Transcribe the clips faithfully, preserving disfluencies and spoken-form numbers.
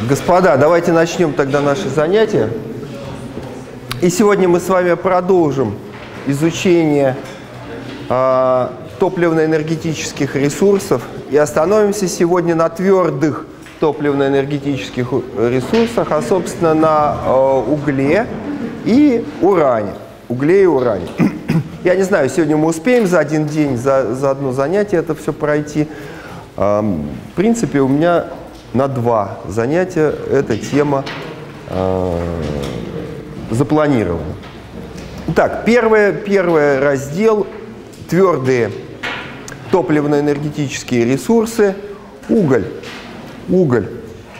Господа, давайте начнем тогда наше занятие. И сегодня мы с вами продолжим изучение э, топливно-энергетических ресурсов и остановимся сегодня на твердых топливно-энергетических ресурсах, а собственно на э, угле и уране. Угле и уране. Я не знаю, сегодня мы успеем за один день, за, за одно занятие это все пройти. Э, в принципе, у меня на два занятия эта тема э, запланирована. Итак, первый, первый раздел – твердые топливно-энергетические ресурсы. Уголь. Уголь.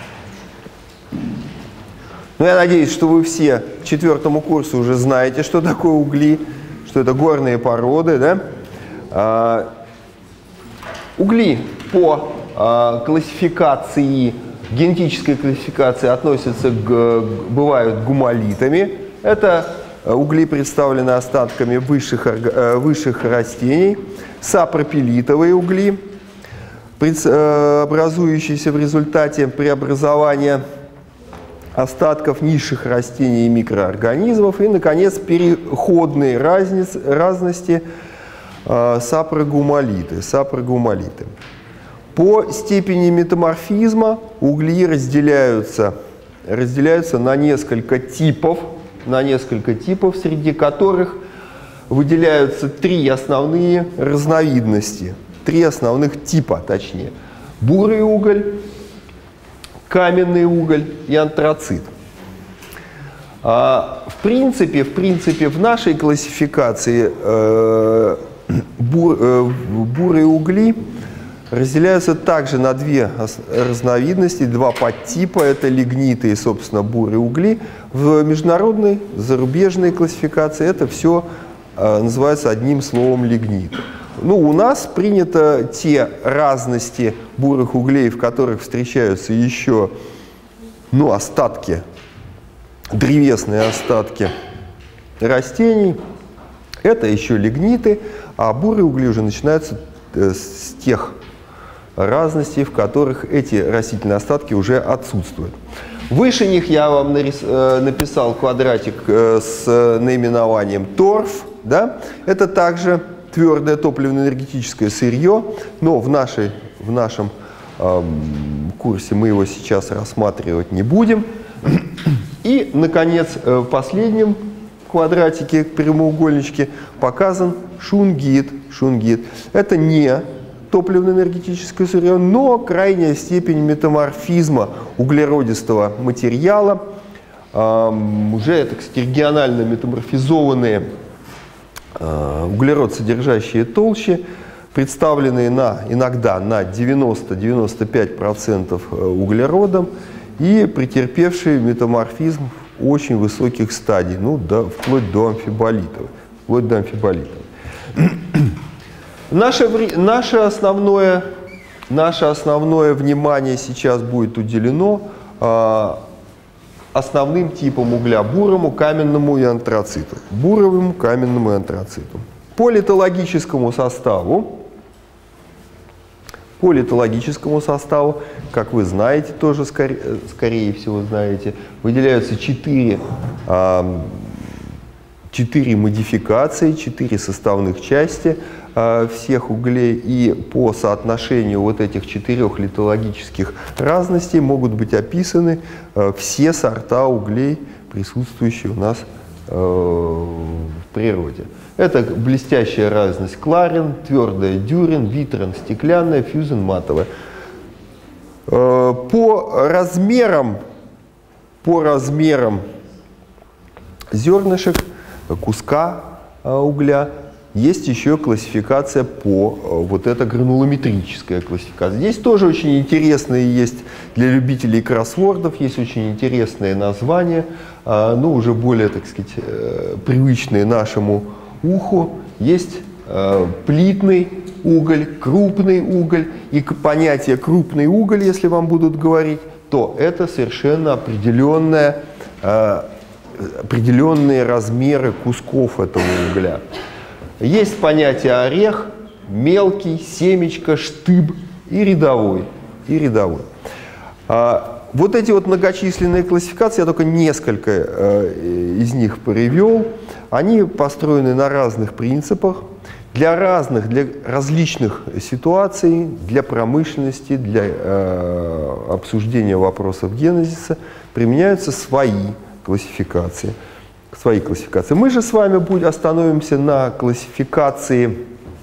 Ну, я надеюсь, что вы все к четвертому курсу уже знаете, что такое угли, что это горные породы. Да? А, угли по а, классификации, генетической классификации относятся к, бывают гумолитами. Это угли представлены остатками высших, высших растений. Сапропелитовые угли, образующиеся в результате преобразования остатков низших растений и микроорганизмов. И, наконец, переходные разниц, разности сапрогумолиты. сапрогумолиты. По степени метаморфизма угли разделяются, разделяются на несколько типов, на несколько типов, среди которых выделяются три основные разновидности, три основных типа, точнее. Бурый уголь, каменный уголь и антрацит. А, в принципе, в принципе, в нашей классификации э, бур, э, бурые угли разделяются также на две разновидности, два подтипа. Это лигниты и, собственно, бурые угли. В международной, зарубежной классификации это все э, называется одним словом лигнит. Ну, у нас принято те разности бурых углей, в которых встречаются еще ну, остатки, древесные остатки растений. Это еще лигниты, а бурые угли уже начинаются с тех разностей, в которых эти растительные остатки уже отсутствуют. Выше них я вам нарис, э, написал квадратик э, с наименованием торф. Да? Это также твердое топливно-энергетическое сырье, но в, нашей, в нашем э, курсе мы его сейчас рассматривать не будем. И, наконец, в последнем квадратике, прямоугольничке, показан шунгит. Шунгит. Это не топливно-энергетическое сырье, но крайняя степень метаморфизма углеродистого материала. Э, уже, так сказать, регионально метаморфизованные э, углерод содержащие толщи, представленные на, иногда на девяносто — девяносто пять процентов углеродом и претерпевшие метаморфизм очень высоких стадий, ну, да, вплоть до амфиболитов. Вплоть до амфиболитов. Наше, наше, основное, наше основное внимание сейчас будет уделено э, основным типам угля – бурому, каменному и антрациту. Буровому, каменному и антрациту. По литологическому составу, по литологическому составу, как вы знаете, тоже скорее, скорее всего знаете, выделяются четыре э, четыре модификации, четыре составных части э, всех углей, и по соотношению вот этих четырех литологических разностей могут быть описаны э, все сорта углей, присутствующие у нас э, в природе. Это блестящая разность кларин, твердая дюрин, витрин, стеклянная, фьюзен, матовая. Э, по размерам, по размерам зернышек, куска угля, есть еще классификация по, вот эта гранулометрическая классификация. Здесь тоже очень интересные есть для любителей кроссвордов, есть очень интересные названия, но уже более, так сказать, привычные нашему уху. Есть плитный уголь, крупный уголь, и понятие крупный уголь, если вам будут говорить, то это совершенно определенная определенные размеры кусков этого угля. Есть понятие орех, мелкий, семечко, штыб и рядовой. И рядовой. вот эти вот многочисленные классификации, я только несколько э, из них привел, они построены на разных принципах, для разных, для различных ситуаций, для промышленности, для э, обсуждения вопросов генезиса применяются свои классификации. Свои классификации. Мы же с вами будем, остановимся на классификации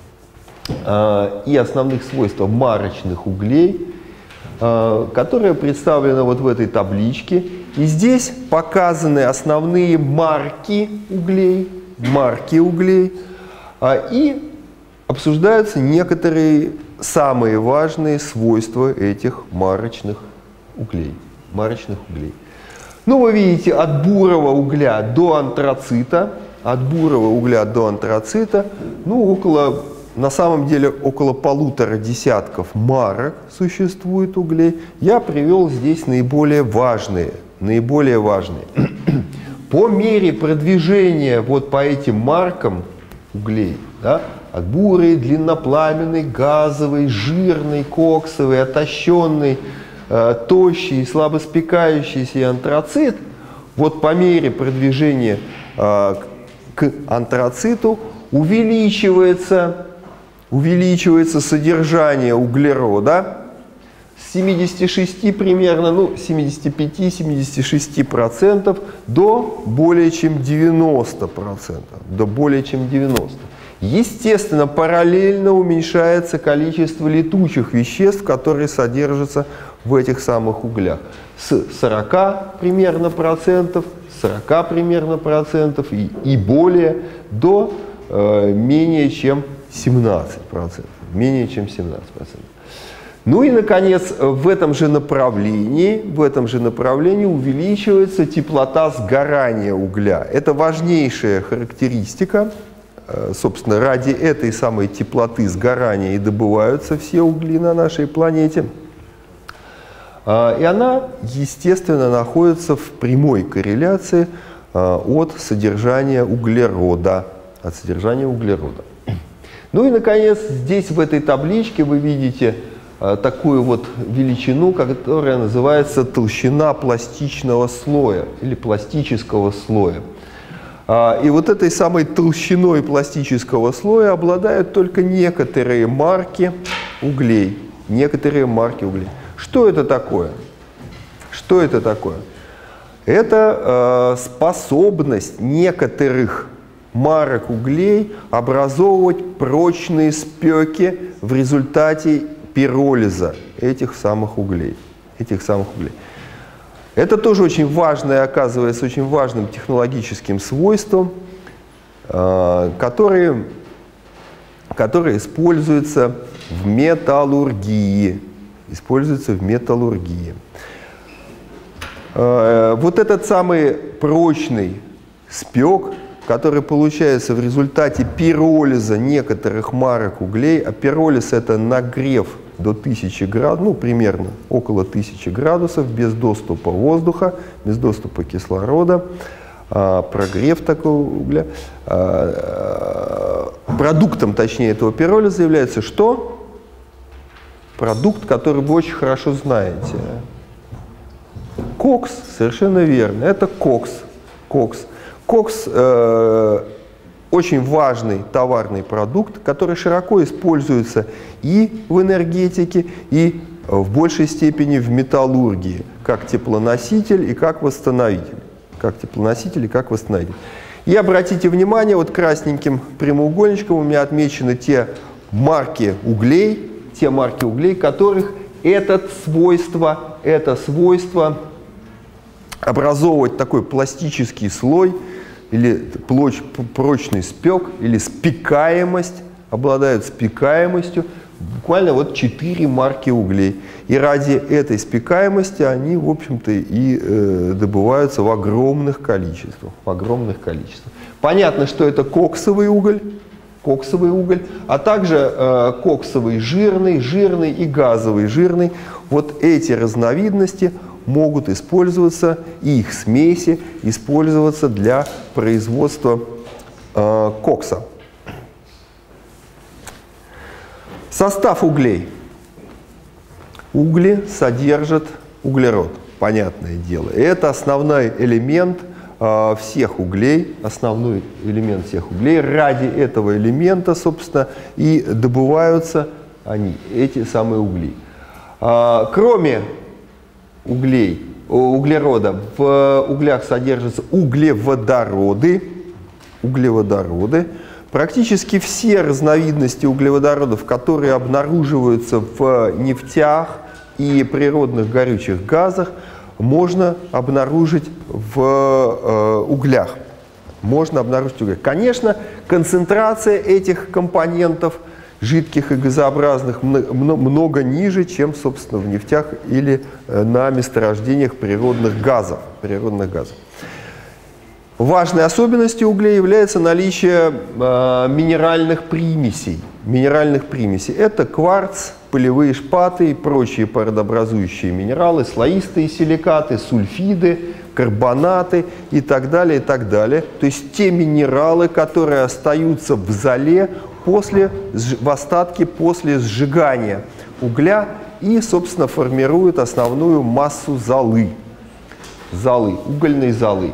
э, и основных свойствах марочных углей, э, которая представлена вот в этой табличке. И здесь показаны основные марки углей, марки углей, э, и обсуждаются некоторые самые важные свойства этих марочных углей. Марочных углей. Ну, вы видите, от бурого угля до антрацита, от бурого угля до антрацита, ну, около, на самом деле, около полутора десятков марок существует углей. Я привел здесь наиболее важные, наиболее важные. По мере продвижения вот по этим маркам углей, да, от бурый, длиннопламенный, газовый, жирный, коксовый, отощенный, тощий, слабоспекающийся антрацит, вот по мере продвижения э, к антрациту увеличивается, увеличивается содержание углерода с семидесяти шести примерно, ну, семидесяти пяти — семидесяти шести процентов до более чем девяноста процентов. До более чем девяноста процентов. Естественно, параллельно уменьшается количество летучих веществ, которые содержатся в этих самых углях. С сорока примерно процентов, сорока примерно процентов и, и более до э, менее чем семнадцати процентов. Менее чем семнадцати процентов. Ну и, наконец, в этом же направлении, в этом же направлении увеличивается теплота сгорания угля. Это важнейшая характеристика. Собственно, ради этой самой теплоты сгорания и добываются все угли на нашей планете. И она, естественно, находится в прямой корреляции от содержания углерода. От содержания углерода. Ну и, наконец, здесь в этой табличке вы видите такую вот величину, которая называется толщина пластичного слоя или пластического слоя. И вот этой самой толщиной пластического слоя обладают только некоторые марки углей. Некоторые марки углей. Что это такое? Что это такое? Это э, способность некоторых марок углей образовывать прочные спеки в результате пиролиза этих самых углей. Этих самых углей. Это тоже очень важное, оказывается, очень важным технологическим свойством, э, которое, которое используется в металлургии. Используется в металлургии. Э, вот этот самый прочный спек, который получается в результате пиролиза некоторых марок углей, а пиролиз — это нагрев до тысячи градусов, ну, примерно около тысячи градусов, без доступа воздуха, без доступа кислорода, а, прогрев такого угля. А, а, продуктом, точнее, этого пиролиза является что? Продукт, который вы очень хорошо знаете. Кокс, совершенно верно, это кокс. Кокс, кокс э, очень важный товарный продукт, который широко используется и в энергетике, и в большей степени в металлургии, как теплоноситель и как восстановитель. Как теплоноситель и как восстановитель. И обратите внимание, вот красненьким прямоугольничком у меня отмечены те марки углей, те марки углей, которых это свойство, это свойство образовывать такой пластический слой, или прочный спек, или спекаемость, обладают спекаемостью, буквально вот четыре марки углей. И ради этой спекаемости они, в общем-то, и э, добываются в огромных количествах. В огромных количествах. Понятно, что это коксовый уголь, коксовый уголь, а также э, коксовый жирный, жирный и газовый жирный. Вот эти разновидности могут использоваться, и их смеси использоваться для производства э, кокса. Состав углей. Угли содержат углерод. понятное дело. Это основной элемент э, всех углей, основной элемент всех углей. Ради этого элемента, собственно, и добываются они, эти самые угли. Э, кроме углей, углерода, в углях содержатся углеводороды. Углеводороды. Практически все разновидности углеводородов, которые обнаруживаются в нефтях и природных горючих газах, можно обнаружить в э, углях. Можно обнаружить в углях. Конечно, концентрация этих компонентов, жидких и газообразных, много ниже, чем, собственно, в нефтях или на месторождениях природных газов. Природных газов. Важной особенностью углей является наличие э, минеральных примесей. Минеральных примесей. Это кварц, пылевые шпаты и прочие породообразующие минералы, слоистые силикаты, сульфиды, карбонаты и так далее, и так далее. То есть те минералы, которые остаются в золе после, в остатке после сжигания угля и, собственно, формируют основную массу золы. Золы, угольной золы.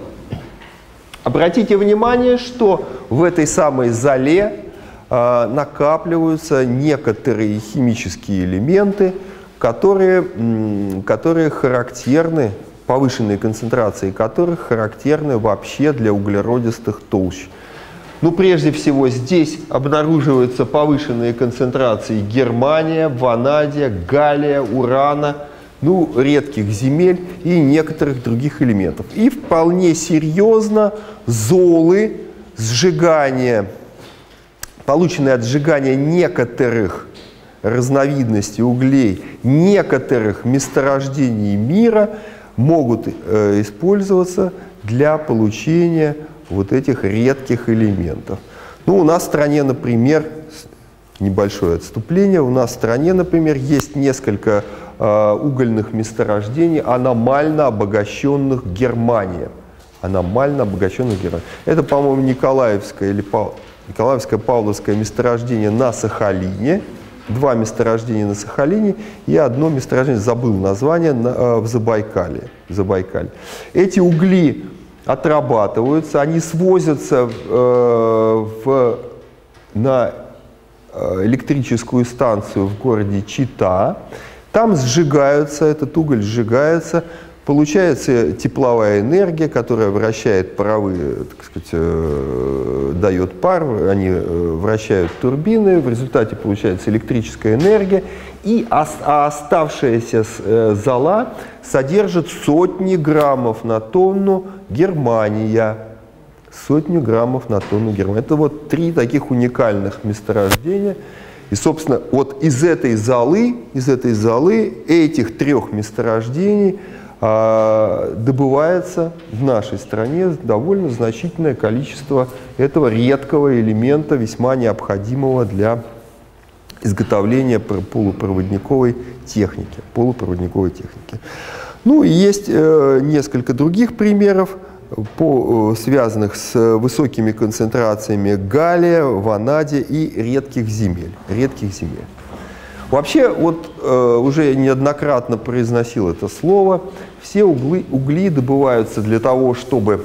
Обратите внимание, что в этой самой золе э, накапливаются некоторые химические элементы, которые, м, которые характерны, повышенные концентрации которых характерны вообще для углеродистых толщ. Ну, прежде всего, здесь обнаруживаются повышенные концентрации германия, ванадия, галлия, урана, ну, редких земель и некоторых других элементов. И вполне серьезно золы, сжигание, полученные от сжигания некоторых разновидностей углей, некоторых месторождений мира, могут э, использоваться для получения вот этих редких элементов. Ну, у нас в стране, например, небольшое отступление, у нас в стране, например, есть несколько э, угольных месторождений, аномально обогащенных германием. Аномально обогащенных германием. Это, по-моему, Николаевское или Пав... Николаевское Павловское месторождение на Сахалине. Два месторождения на Сахалине и одно месторождение, забыл название, на, э, в Забайкалье. в Забайкалье. Эти угли отрабатываются, они свозятся э, в, на электрическую станцию в городе Чита, там сжигаются, этот уголь сжигается, получается тепловая энергия, которая вращает паровые, так сказать, э, дает пар, они э, вращают турбины, в результате получается электрическая энергия, и ос, а оставшаяся э, зола содержит сотни граммов на тонну германия. Сотню граммов на тонну германия. Это вот три таких уникальных месторождения. И, собственно, вот из этой золы, из этой золы, этих трех месторождений э, добывается в нашей стране довольно значительное количество этого редкого элемента, весьма необходимого для изготовления полупроводниковой техники. Полупроводниковой техники. Ну и есть э, несколько других примеров, по, связанных с высокими концентрациями галлия, ванадия и редких земель. Редких земель. Вообще, вот э, уже неоднократно произносил это слово, все углы, угли добываются для того, чтобы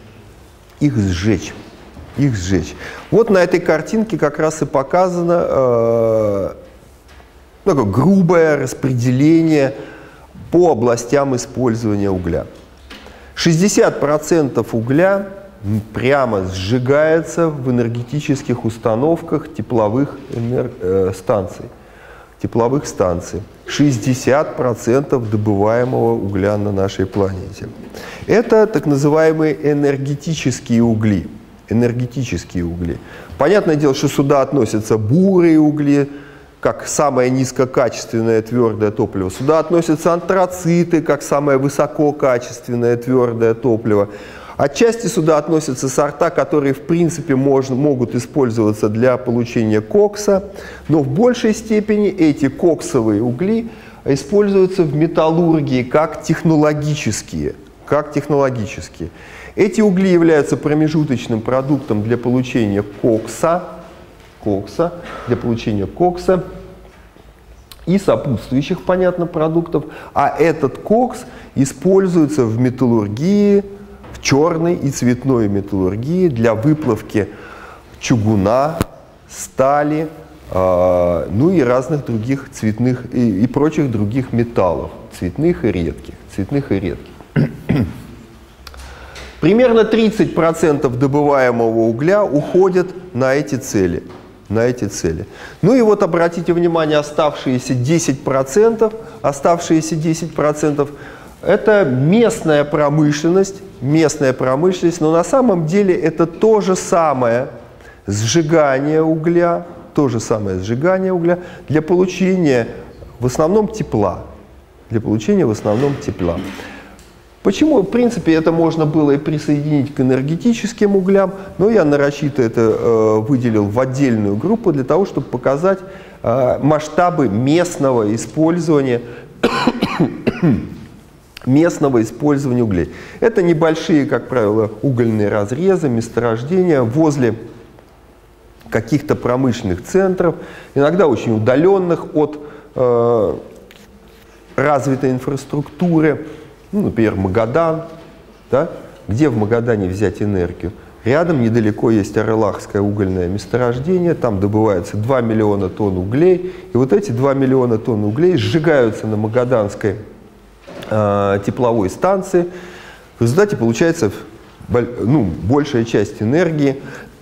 их сжечь. Их сжечь. Вот на этой картинке как раз и показано э, такое грубое распределение по областям использования угля. шестьдесят процентов угля прямо сжигается в энергетических установках тепловых энер... э, станций. Тепловых станций. шестьдесят процентов добываемого угля на нашей планете. Это так называемые энергетические угли. Энергетические угли. Понятное дело, что сюда относятся бурые угли, как самое низкокачественное твердое топливо. Сюда относятся антрациты, как самое высококачественное твердое топливо. Отчасти сюда относятся сорта, которые в принципе можно, могут использоваться для получения кокса, но в большей степени эти коксовые угли используются в металлургии как технологические. Как технологические. Эти угли являются промежуточным продуктом для получения кокса. кокса, для получения кокса. и сопутствующих, понятно, продуктов, а этот кокс используется в металлургии, в черной и цветной металлургии для выплавки чугуна, стали, э, ну и разных других цветных и, и прочих других металлов, цветных и редких, цветных и редких. Примерно тридцать процентов добываемого угля уходят на эти цели. На эти цели. Ну и вот обратите внимание, оставшиеся десять процентов, оставшиеся десять процентов это местная промышленность, местная промышленность, но на самом деле это то же самое сжигание угля, то же самое сжигание угля для получения в основном тепла, для получения в основном тепла. Почему, в принципе, это можно было и присоединить к энергетическим углям, но я нарочито это э, выделил в отдельную группу для того, чтобы показать э, масштабы местного использования, местного использования углей. Это небольшие, как правило, угольные разрезы, месторождения возле каких-то промышленных центров, иногда очень удаленных от э, развитой инфраструктуры. Ну, например, Магадан. Да? Где в Магадане взять энергию? Рядом, недалеко, есть Орлахское угольное месторождение. Там добывается два миллиона тонн углей. И вот эти два миллиона тонн углей сжигаются на Магаданской э, тепловой станции. В результате получается ну, большая часть энергии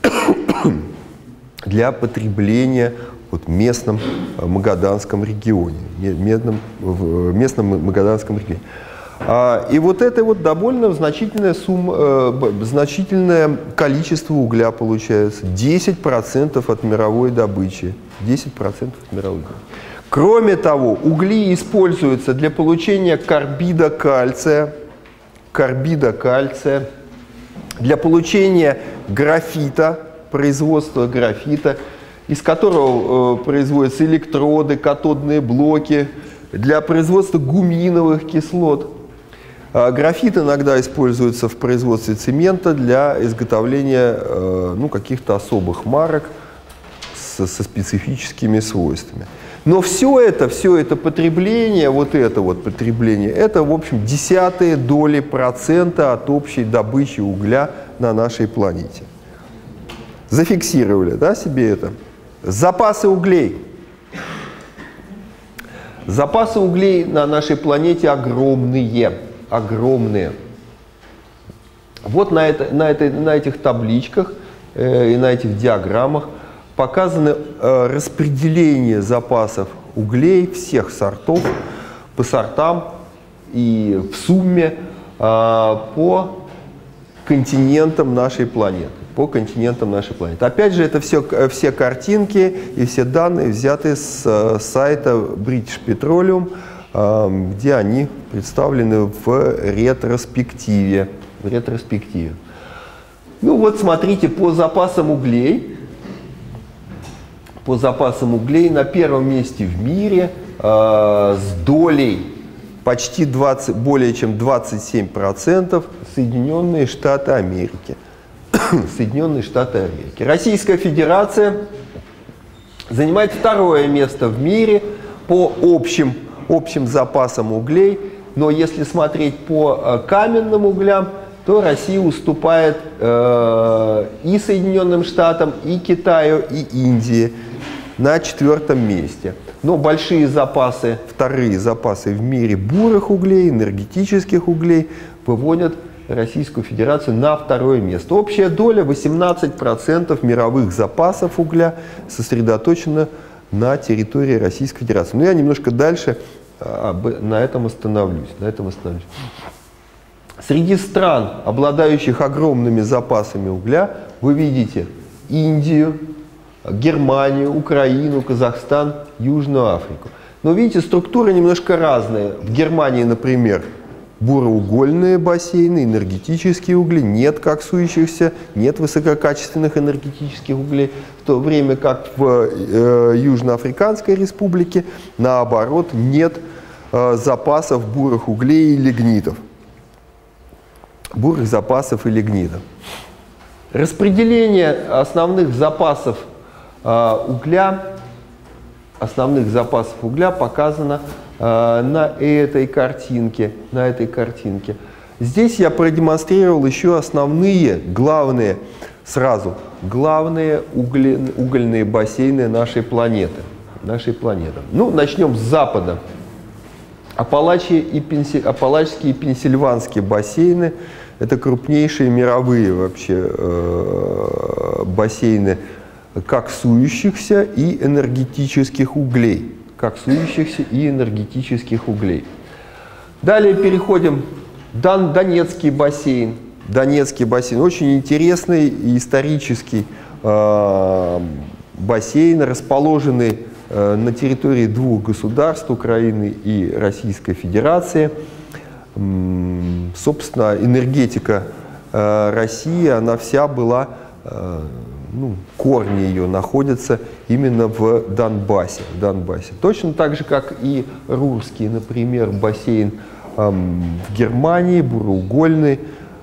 для потребления вот, в местном Магаданском регионе. Местном, в местном Магаданском регионе. И вот это вот довольно значительная сумма, значительное количество угля получается. десять процентов от мировой добычи. десять процентов от мировой добычи. Кроме того, угли используются для получения карбида кальция, карбида кальция, для получения графита, производства графита, из которого э, производятся электроды, катодные блоки, для производства гуминовых кислот. Графит иногда используется в производстве цемента для изготовления э, ну, каких-то особых марок со, со специфическими свойствами. Но все это, все это потребление, вот это вот потребление, это, в общем, десятые доли процента от общей добычи угля на нашей планете. Зафиксировали, да, себе это? Запасы углей. Запасы углей на нашей планете огромные. Огромные. Вот на, это, на, этой, на этих табличках э, и на этих диаграммах показаны э, распределение запасов углей всех сортов по сортам и в сумме э, по континентам нашей планеты. По континентам нашей планеты. Опять же, это все, все картинки и все данные взяты с э, сайта British Petroleum, где они представлены в ретроспективе. В ретроспективе. Ну вот смотрите, по запасам углей, по запасам углей на первом месте в мире э, с долей почти двадцать, более чем двадцать семь процентов Соединенные Штаты Америки. Соединенные Штаты Америки. Российская Федерация занимает второе место в мире по общим общим запасам углей, но если смотреть по э, каменным углям, то Россия уступает э, и Соединенным Штатам, и Китаю, и Индии на четвертом месте. Но большие запасы, вторые запасы в мире бурых углей, энергетических углей выводят Российскую Федерацию на второе место. Общая доля восемнадцать процентов мировых запасов угля сосредоточена на территории Российской Федерации. Но я немножко дальше а, на этом остановлюсь. На этом остановлюсь. Среди стран, обладающих огромными запасами угля, вы видите Индию, Германию, Украину, Казахстан, Южную Африку. Но видите, структура немножко разная. В Германии, например, буроугольные бассейны, энергетические угли, нет коксующихся, нет высококачественных энергетических углей, в то время как в э, Южноафриканской республике, наоборот, нет э, запасов бурых углей и лигнитов. Бурых запасов и лигнитов. Распределение основных запасов э, угля основных запасов угля показано э, на этой картинке, на этой картинке. Здесь я продемонстрировал еще основные, главные, сразу, главные угле, угольные бассейны нашей планеты. Нашей планеты. Ну, начнем с запада. Апалачи и Пенси... Апалачские и Пенсильванские бассейны – это крупнейшие мировые вообще э, бассейны коксующихся и энергетических углей. Коксующихся и энергетических углей. Далее переходим в Дон... Донецкий бассейн. Донецкий бассейн – очень интересный и исторический э, бассейн, расположенный на территории двух государств, Украины и Российской Федерации. Собственно, энергетика России, она вся была, ну, корни ее находятся именно в Донбассе, в Донбассе. Точно так же, как и Рурский, например, бассейн в Германии, буроугольный,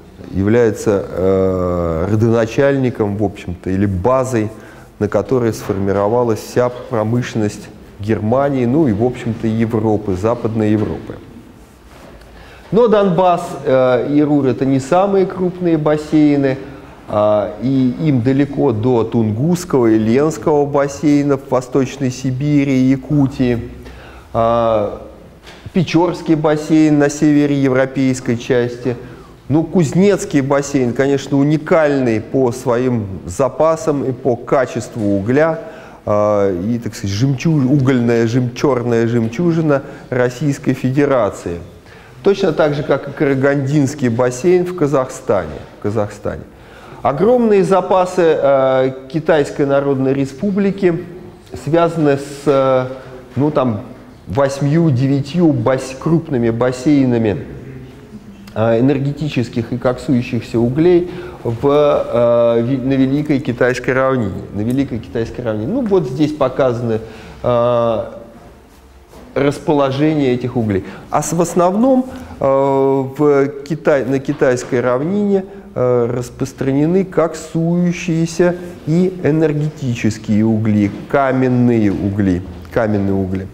является родоначальником, в общем-то, или базой, на которой сформировалась вся промышленность Германии, ну и, в общем-то, Европы, Западной Европы. Но Донбасс э, и Рур – это не самые крупные бассейны, э, и им далеко до Тунгусского и Ленского бассейнов в Восточной Сибири и Якутии. Э, Печорский бассейн на севере европейской части. Ну, Кузнецкий бассейн, конечно, уникальный по своим запасам и по качеству угля. Э, и, так сказать, жемчуж... угольная жем... черная жемчужина Российской Федерации. Точно так же, как и Карагандинский бассейн в Казахстане. В Казахстане. Огромные запасы э, Китайской Народной Республики связаны с э, ну, там, восьмью-девятью бас... крупными бассейнами энергетических и коксующихся углей в, э, на Великой Китайской равнине. На Великой Китайской равнине. Ну, вот здесь показаны э, расположение этих углей. А в основном э, в Китай, на Китайской равнине э, распространены коксующиеся и энергетические угли, каменные угли. Каменные угли.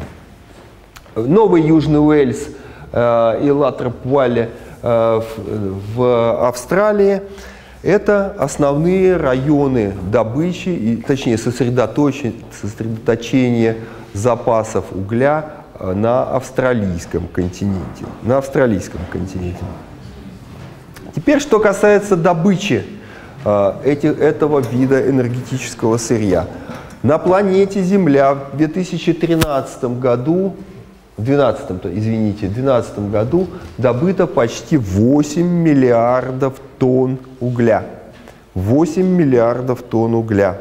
Новый Южный Уэльс и Ла-Тропуале в Австралии – это основные районы добычи, и, точнее сосредоточения, сосредоточения запасов угля на австралийском континенте. На австралийском континенте. Теперь, что касается добычи эти, этого вида энергетического сырья. На планете Земля в две тысячи тринадцатом году В две тысячи двенадцатом, извините, в две тысячи двенадцатом году добыто почти восемь миллиардов тонн угля. восемь миллиардов тонн угля.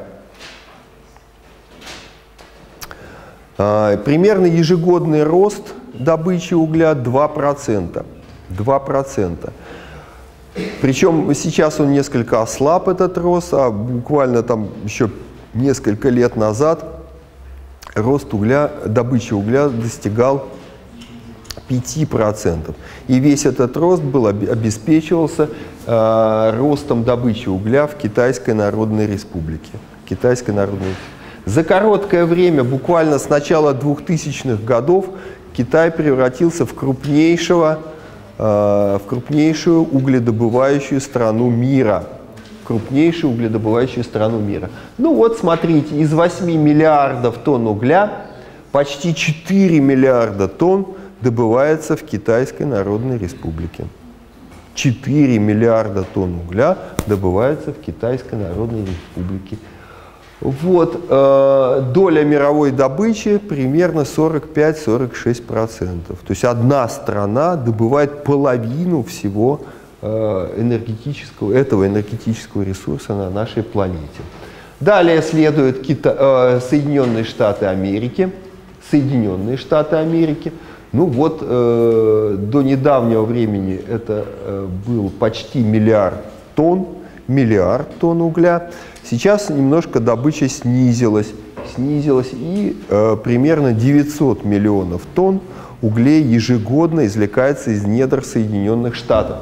А, примерно ежегодный рост добычи угля два процента. два процента. Причем сейчас он несколько ослаб, этот рост, а буквально там еще несколько лет назад рост угля, добычи угля достигал пяти процентов. И весь этот рост был, обеспечивался э, ростом добычи угля в Китайской Народной Республике. Китайской Народной... За короткое время, буквально с начала двухтысячных годов, Китай превратился в, крупнейшего, э, в крупнейшую угледобывающую страну мира. крупнейшую угледобывающую страну мира. Ну вот, смотрите, из восьми миллиардов тонн угля почти четыре миллиарда тонн добывается в Китайской Народной Республике. четыре миллиарда тонн угля добывается в Китайской Народной Республике. Вот, э, доля мировой добычи примерно сорок пять — сорок шесть процентов. То есть одна страна добывает половину всего энергетического, этого энергетического ресурса на нашей планете. Далее следуют Кита, э, Соединенные Штаты Америки. Соединенные Штаты Америки. Ну вот, э, до недавнего времени это э, был почти миллиард тонн, миллиард тонн угля. Сейчас немножко добыча снизилась, снизилась и э, примерно девятьсот миллионов тонн углей ежегодно извлекается из недр Соединенных Штатов.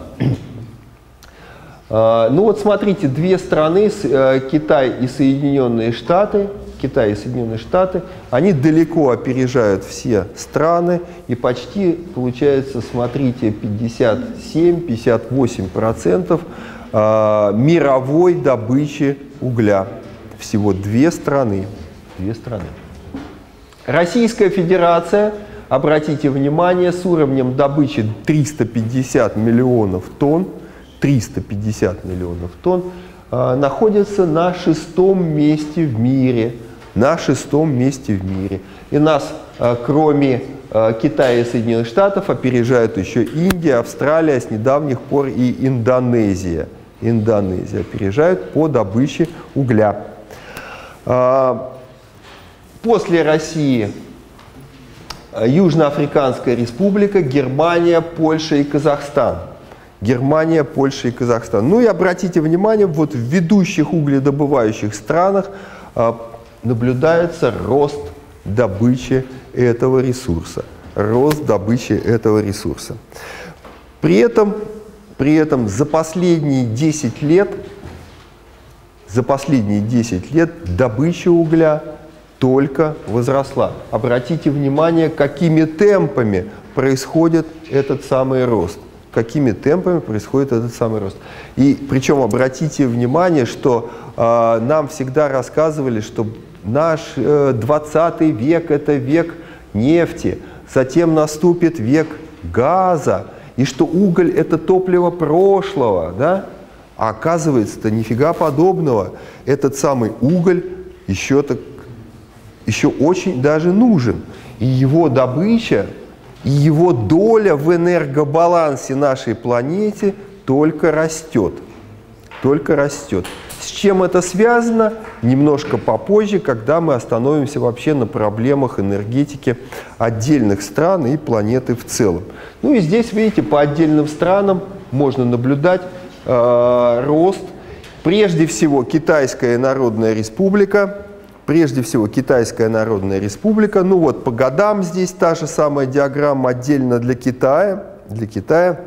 Ну вот смотрите, две страны, Китай и Соединенные Штаты, Китай и Соединенные Штаты, они далеко опережают все страны, и почти, получается, смотрите, пятьдесят семь — пятьдесят восемь процентов мировой добычи угля. Всего две страны. Две страны. Российская Федерация, обратите внимание, с уровнем добычи триста пятьдесят миллионов тонн, триста пятьдесят миллионов тонн, находится на шестом месте в мире. На шестом месте в мире. И нас, кроме Китая и Соединенных Штатов, опережают еще Индия, Австралия, с недавних пор и Индонезия. Индонезия опережают по добыче угля. После России Южноафриканская Республика, Германия, Польша и Казахстан. Германия, Польша и Казахстан. Ну и обратите внимание, вот в ведущих угледобывающих странах а, наблюдается рост добычи этого ресурса. Рост добычи этого ресурса. При этом, при этом за последние десять лет, за последние десять лет добыча угля только возросла. Обратите внимание, какими темпами происходит этот самый рост. Какими темпами происходит этот самый рост. И причем обратите внимание, что э, нам всегда рассказывали, что наш э, двадцатый век – это век нефти, затем наступит век газа, и что уголь – это топливо прошлого. Да? А оказывается-то нифига подобного. Этот самый уголь еще, так, еще очень даже нужен. И его добыча, и его доля в энергобалансе нашей планете только растет. Только растет. С чем это связано? Немножко попозже, когда мы остановимся вообще на проблемах энергетики отдельных стран и планеты в целом. Ну и здесь, видите, по отдельным странам можно наблюдать э, рост. Прежде всего, Китайская Народная Республика. Прежде всего, Китайская Народная Республика. Ну вот, по годам здесь та же самая диаграмма отдельно для Китая. Для Китая.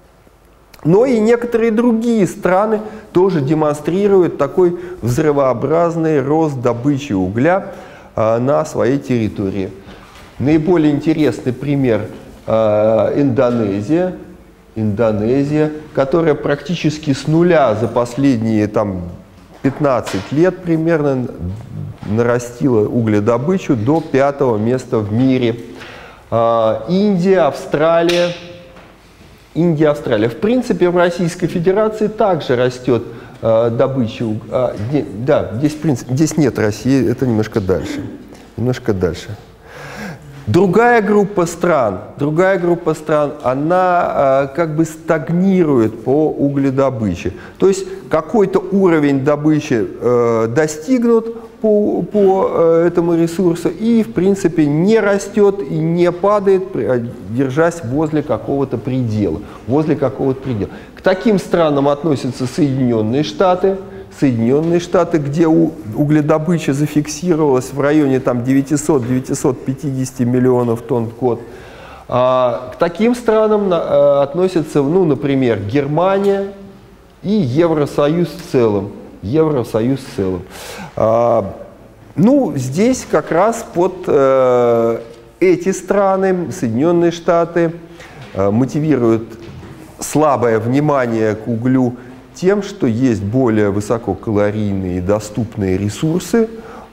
Но и некоторые другие страны тоже демонстрируют такой взрывообразный рост добычи угля э, на своей территории. Наиболее интересный пример э, Индонезия. Индонезия, которая практически с нуля за последние там, пятнадцать лет примерно нарастила угледобычу до пятого места в мире. А, Индия, Австралия. Индия, Австралия. В принципе, в Российской Федерации также растет а, добыча. А, не, да, здесь, в принципе, здесь нет России, это немножко дальше. Немножко дальше. Другая группа стран, другая группа стран, она э, как бы стагнирует по угледобыче. То есть какой-то уровень добычи э, достигнут по, по э, этому ресурсу и, в принципе, не растет и не падает, держась возле какого-то предела. Возле какого-то предела. К таким странам относятся Соединенные Штаты. Соединенные Штаты, где угледобыча зафиксировалась в районе девятисот — девятисот пятидесяти миллионов тонн в год. А к таким странам а, относятся, ну, например, Германия и Евросоюз в целом. Евросоюз в целом. А, ну, здесь как раз под э, эти страны, Соединенные Штаты, э, мотивируют слабое внимание к углю тем, что есть более высококалорийные и доступные ресурсы,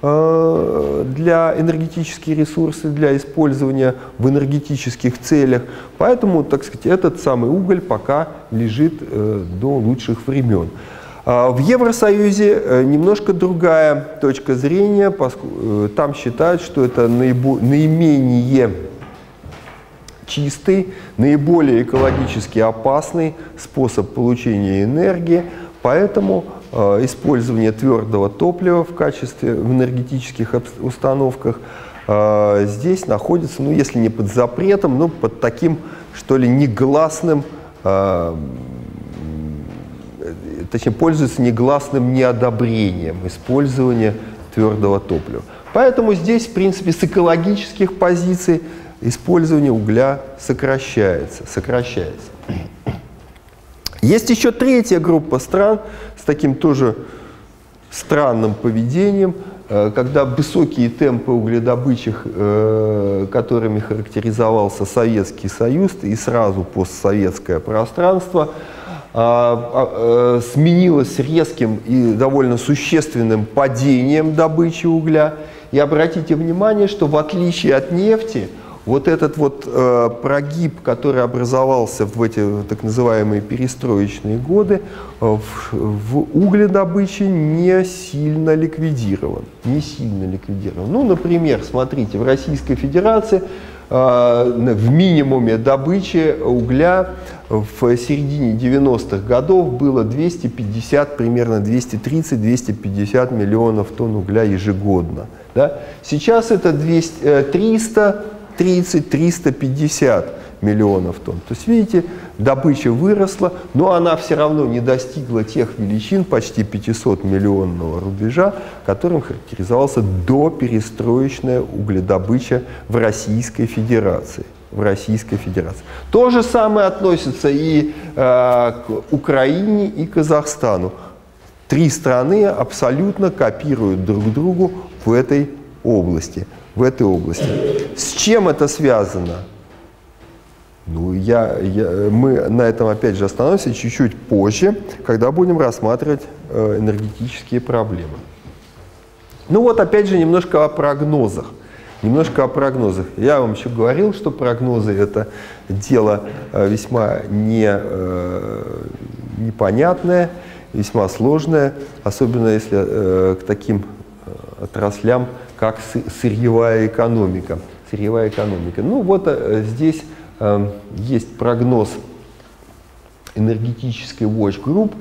э, для энергетические ресурсы для использования в энергетических целях. Поэтому, так сказать, этот самый уголь пока лежит э, до лучших времен. Э, в Евросоюзе э, немножко другая точка зрения. Поскольку, э, там считают, что это наибо, наименее чистый, наиболее экологически опасный способ получения энергии, поэтому э, использование твердого топлива в качестве в энергетических установках э, здесь находится, ну, если не под запретом, но под таким, что ли, негласным, э, точнее, пользуется негласным неодобрением использования твердого топлива. Поэтому здесь, в принципе, с экологических позиций использование угля сокращается, сокращается. Есть еще третья группа стран с таким тоже странным поведением. когда высокие темпы угледобычи, которыми характеризовался Советский Союз и сразу постсоветское пространство, сменилось резким и довольно существенным падением добычи угля. И обратите внимание, что в отличие от нефти, вот этот вот э, прогиб, который образовался в эти так называемые перестроечные годы, э, в, в угледобыче не сильно ликвидирован. Не сильно ликвидирован. Ну, например, смотрите, в Российской Федерации э, в минимуме добычи угля в середине девяностых годов было двести пятьдесят, примерно двести тридцать — двести пятьдесят миллионов тонн угля ежегодно. Да? Сейчас это триста тридцать — триста пятьдесят миллионов тонн. То есть, видите, добыча выросла, но она все равно не достигла тех величин, почти пятисотмиллионного рубежа, которым характеризовался доперестроечная угледобыча в Российской Федерации. В Российской Федерации. То же самое относится и э, к Украине и Казахстану. Три страны абсолютно копируют друг другу в этой области. В этой области. С чем это связано? Ну, я, я, мы на этом опять же остановимся чуть-чуть позже, когда будем рассматривать э, энергетические проблемы. Ну вот опять же немножко о прогнозах. Немножко о прогнозах. Я вам еще говорил, что прогнозы — это дело э, весьма не, э, непонятное, весьма сложное, особенно если э, к таким э, отраслям, как сырьевая экономика. Сырьевая экономика. Ну вот э, здесь э, есть прогноз энергетической Watch Group,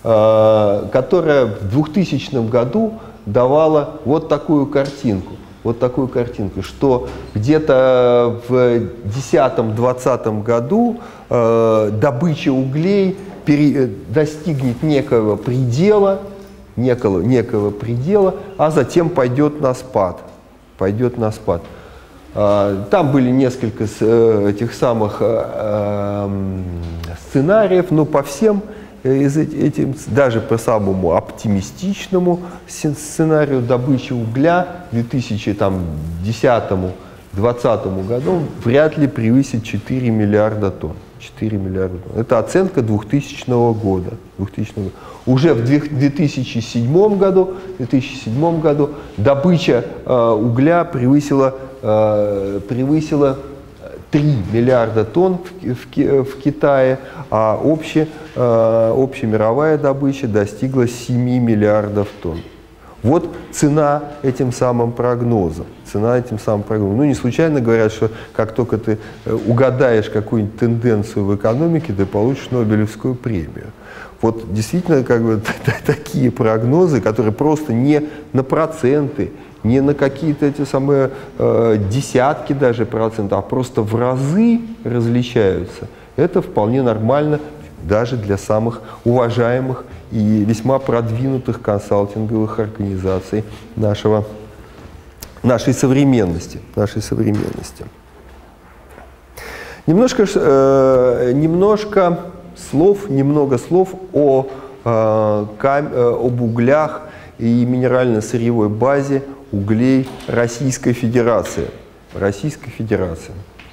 э, которая в двухтысячном году давала вот такую картинку. Вот такую картинку, что где-то в десятом-двадцатом году э, добыча углей пере, достигнет некого предела, некого, некого предела, а затем пойдет на спад. Пойдет на спад. Э, там были несколько с, э, этих самых э, э, сценариев, но по всем из этим, даже по самому оптимистичному сценарию добычи угля к две тысячи десятому — две тысячи двадцатому году вряд ли превысит четыре миллиарда тонн. четыре миллиарда тонн. Это оценка двухтысячного года. двухтысячного года. Уже в две тысячи седьмом году, две тысячи седьмом году добыча э, угля превысила, э, превысила три миллиарда тонн в, в, в Китае, а общая, э, общемировая добыча достигла семи миллиардов тонн. Вот цена этим самым прогнозом. Цена этим самым прогнозом. Ну, не случайно говорят, что как только ты угадаешь какую-нибудь тенденцию в экономике, ты получишь Нобелевскую премию. Вот действительно как бы такие прогнозы, которые просто не на проценты, не на какие-то эти самые э, десятки даже процентов, а просто в разы различаются. Это вполне нормально даже для самых уважаемых и весьма продвинутых консалтинговых организаций нашего, нашей современности. Нашей современности. Немножко, э, немножко слов, немного слов о, э, кам, э, об углях и минерально-сырьевой базе углей Российской Федерации. Российской Федерации.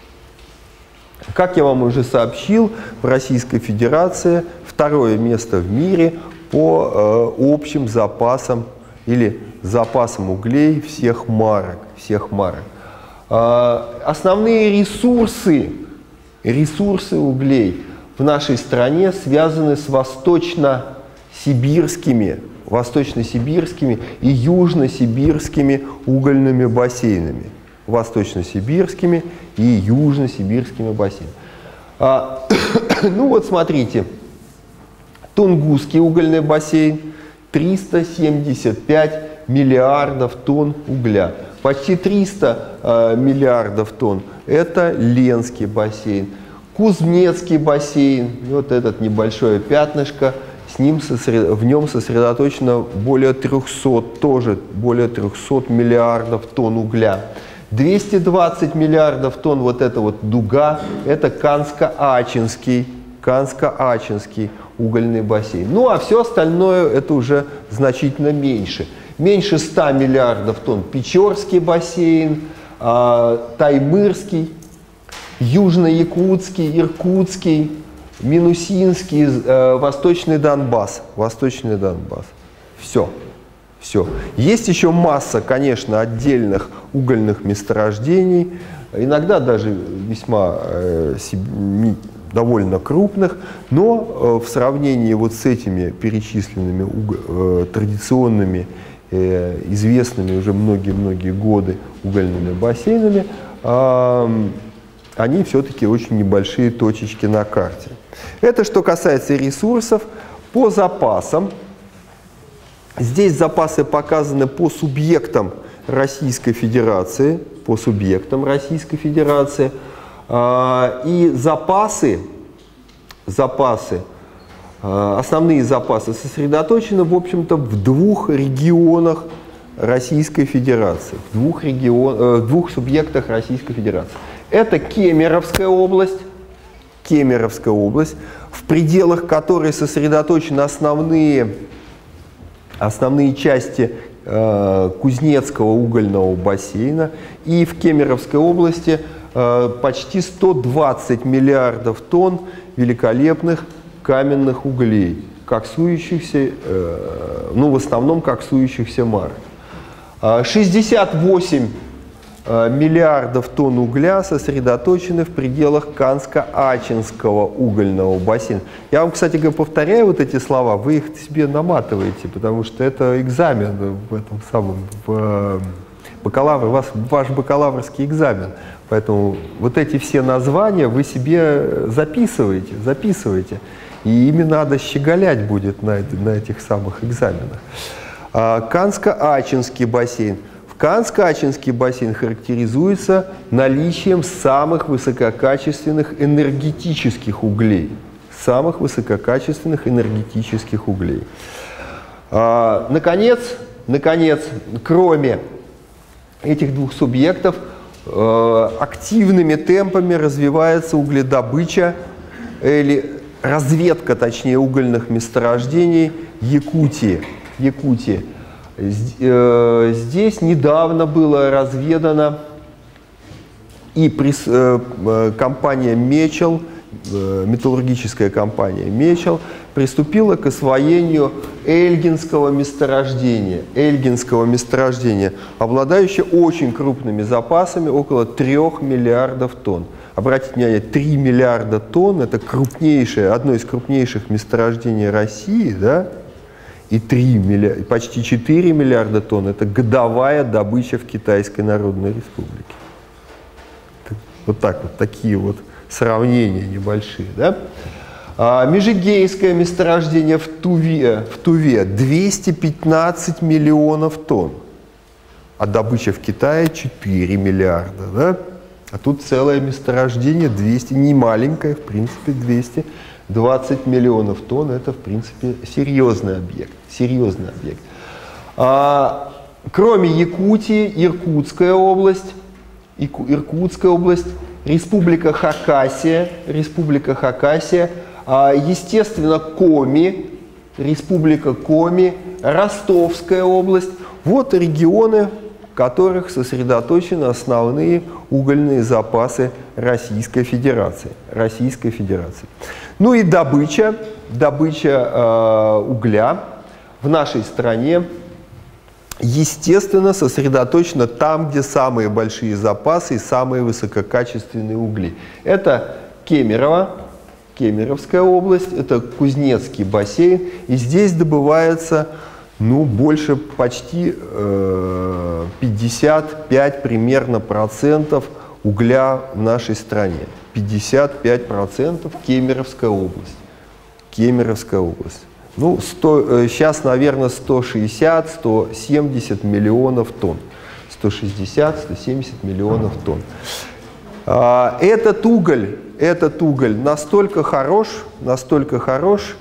Как я вам уже сообщил, в Российской Федерации второе место в мире по э, общим запасам или запасам углей всех марок. Всех марок. Э, основные ресурсы, ресурсы углей в нашей стране связаны с восточно-сибирскими восточно-сибирскими и южно-сибирскими угольными бассейнами. Восточно-сибирскими и южно-сибирскими бассейнами. А, ну вот смотрите, Тунгусский угольный бассейн, триста семьдесят пять миллиардов тонн угля. Почти триста э, миллиардов тонн – это Ленский бассейн. Кузнецкий бассейн, вот этот небольшое пятнышко, с ним сосред... в нем сосредоточено более трехсот, тоже более трехсот миллиардов тонн угля. двести двадцать миллиардов тонн вот эта вот дуга, это Канско-Ачинский, Канско-Ачинский угольный бассейн. Ну а все остальное это уже значительно меньше. Меньше ста миллиардов тонн Печорский бассейн, Таймырский, Южно-Якутский, Иркутский, Минусинский, Восточный Донбасс. Восточный Донбасс. Все. Все. Есть еще масса, конечно, отдельных угольных месторождений, иногда даже весьма э, довольно крупных, но э, в сравнении вот с этими перечисленными уг... э, традиционными, э, известными уже многие-многие годы угольными бассейнами, э, они все-таки очень небольшие точечки на карте. Это что касается ресурсов. По запасам. Здесь запасы показаны по субъектам Российской Федерации, по субъектам Российской Федерации. И запасы, запасы, основные запасы сосредоточены, в общем-то, в двух регионах Российской Федерации, в двух, регион, в двух субъектах Российской Федерации. Это Кемеровская область, Кемеровская область, в пределах которой сосредоточены основные Основные части э, Кузнецкого угольного бассейна. И в Кемеровской области э, почти сто двадцать миллиардов тонн великолепных каменных углей, коксующихся, э, ну в основном коксующихся марок. шестьдесят восемь миллиардов тонн угля сосредоточены в пределах Канско-Ачинского угольного бассейна. Я вам, кстати говоря, повторяю вот эти слова, вы их себе наматываете, потому что это экзамен в этом самом, в бакалавр, у вас ваш бакалаврский экзамен. Поэтому вот эти все названия вы себе записываете, записываете. И ими надо щеголять будет на, на этих самых экзаменах. Канско-Ачинский бассейн. Канско-Ачинский бассейн характеризуется наличием самых высококачественных энергетических углей. Самых высококачественных энергетических углей. А, наконец, наконец, кроме этих двух субъектов, э, активными темпами развивается угледобыча, или разведка, точнее, угольных месторождений Якутии. Якутии. Здесь недавно было разведано, и компания Мечел, металлургическая компания Мечел, приступила к освоению эльгинского месторождения, эльгинского месторождения, обладающее очень крупными запасами, около трёх миллиардов тонн. Обратите внимание, три миллиарда тонн – это крупнейшее, одно из крупнейших месторождений России, да? И три миллиарда, почти четыре миллиарда тонн – это годовая добыча в Китайской Народной Республике. Вот так вот, такие вот сравнения небольшие. Да? А, Межигейское месторождение в Туве, в Туве двести пятнадцать миллионов тонн, а добыча в Китае четыре миллиарда. Да? А тут целое месторождение двести, не маленькое, в принципе, двести двадцать миллионов тонн. Это, в принципе, серьезный объект. Серьезный объект. А, кроме Якутии, Иркутская область, Иркутская область, Республика Хакасия, Республика Хакасия, а, естественно, Коми, Республика Коми, Ростовская область. Вот регионы, в которых сосредоточены основные угольные запасы Российской Федерации. Российской Федерации. Ну и добыча, добыча э, угля в нашей стране, естественно, сосредоточена там, где самые большие запасы и самые высококачественные угли. Это Кемерово, Кемеровская область, это Кузнецкий бассейн, и здесь добывается, ну, больше почти э, пятьдесят пять примерно процентов угля в нашей стране. пятьдесят пять процентов Кемеровская область. Кемеровская область. Ну, сто, сейчас, наверное, сто шестьдесят — сто семьдесят миллионов тонн. сто шестьдесят — сто семьдесят миллионов тонн. А, этот уголь, этот уголь настолько хорош, настолько хорош,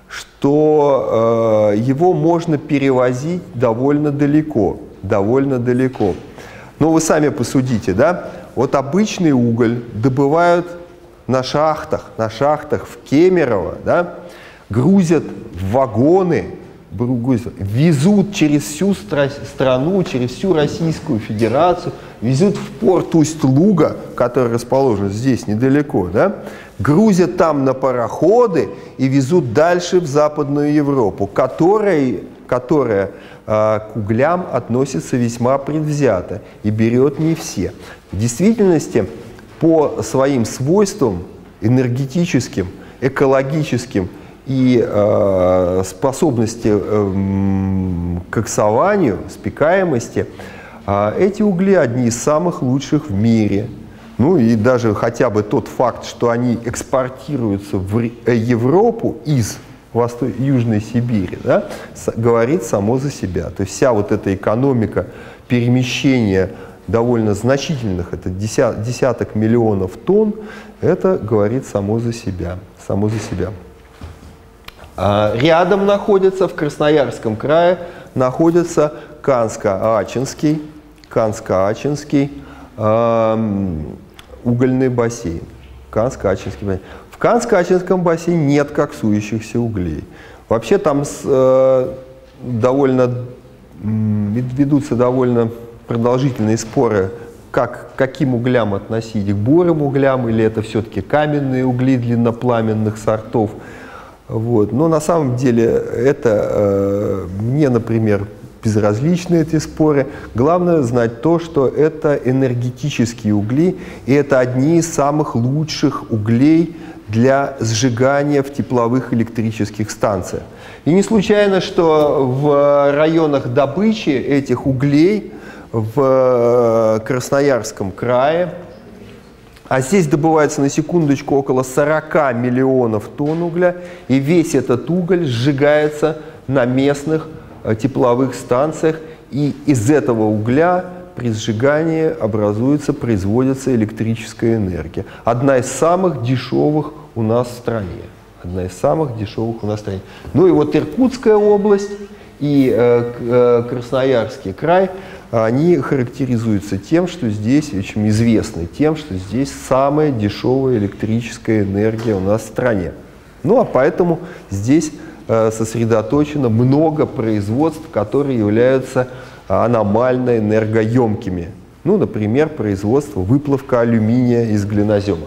что э, его можно перевозить довольно далеко, довольно далеко. Но вы сами посудите, да? Вот обычный уголь добывают на шахтах, на шахтах в Кемерово, да? Грузят в вагоны, везут через всю страну, через всю Российскую Федерацию, везут в порт Усть-Луга, который расположен здесь недалеко, да, грузят там на пароходы и везут дальше в Западную Европу, которая, которая э, к углям относится весьма предвзято и берет не все. В действительности, по своим свойствам энергетическим, экологическим и э, способности э, к коксованию, спекаемости, э, эти угли одни из самых лучших в мире. Ну и даже хотя бы тот факт, что они экспортируются в Европу из Восток... Южной Сибири, да, говорит само за себя. То есть вся вот эта экономика перемещения довольно значительных, это десяток миллионов тонн, это говорит само за себя. Само за себя. А рядом находится, в Красноярском крае, находится Канско-Ачинский, Канско-Ачинский э, угольный бассейн. Канско-Ачинский бассейн. В Канско-Ачинском бассейне нет коксующихся углей. Вообще там с, э, довольно, ведутся довольно продолжительные споры, как, к каким углям относить, к бурым углям, или это все-таки каменные угли длиннопламенных сортов. Вот. Но на самом деле это э, мне, например, безразличны эти споры. Главное знать то, что это энергетические угли, и это одни из самых лучших углей для сжигания в тепловых электрических станциях. И не случайно, что в районах добычи этих углей в Красноярском крае, а здесь добывается на секундочку около сорока миллионов тонн угля, и весь этот уголь сжигается на местных тепловых станциях, и из этого угля при сжигании образуется, производится электрическая энергия. Одна из самых дешевых у нас в стране. Одна из самых дешевых у нас в стране. Ну и вот Иркутская область и э, Красноярский край, они характеризуются тем, что здесь, очень известны тем, что здесь самая дешевая электрическая энергия у нас в стране. Ну а поэтому здесь э, сосредоточено много производств, которые являются аномально энергоемкими. Ну, например, производство, выплавка алюминия из глинозема.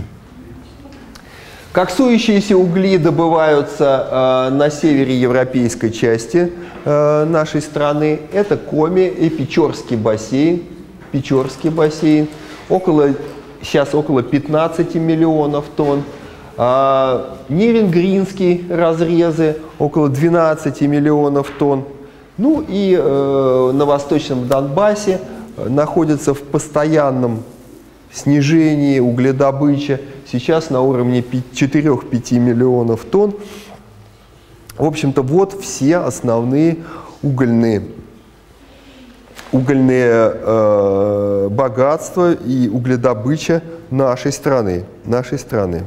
Коксующиеся угли добываются э, на севере европейской части э, нашей страны. Это Коми и Печорский бассейн. Печорский бассейн. Около, сейчас около пятнадцати миллионов тонн. А, Нерингринский разрезы около двенадцати миллионов тонн. Ну и э, на Восточном Донбассе находится в постоянном снижении угледобыча. Сейчас на уровне четырёх-пяти миллионов тонн. В общем-то, вот все основные угольные, угольные э, богатства и угледобыча нашей страны. Нашей страны.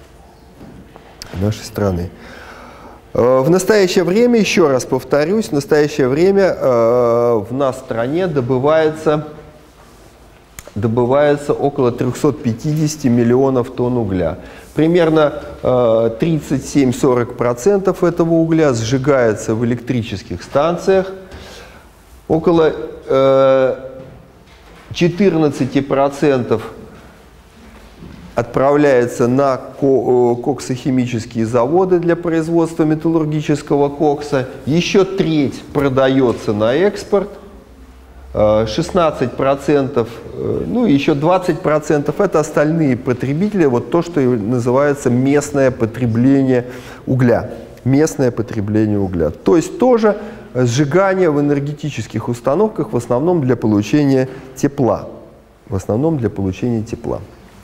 Нашей страны. В настоящее время, еще раз повторюсь, в настоящее время э, в нашей стране добывается, добывается около трёхсот пятидесяти миллионов тонн угля. Примерно э, тридцать семь — сорок процентов этого угля сжигается в электрических станциях. Около э, четырнадцати процентов отправляется на коксохимические заводы для производства металлургического кокса. Еще треть продается на экспорт. шестнадцать процентов, ну и еще двадцать процентов это остальные потребители, вот то, что называется местное потребление угля. Местное потребление угля. То есть тоже сжигание в энергетических установках в основном для получения тепла. В основном для получения тепла.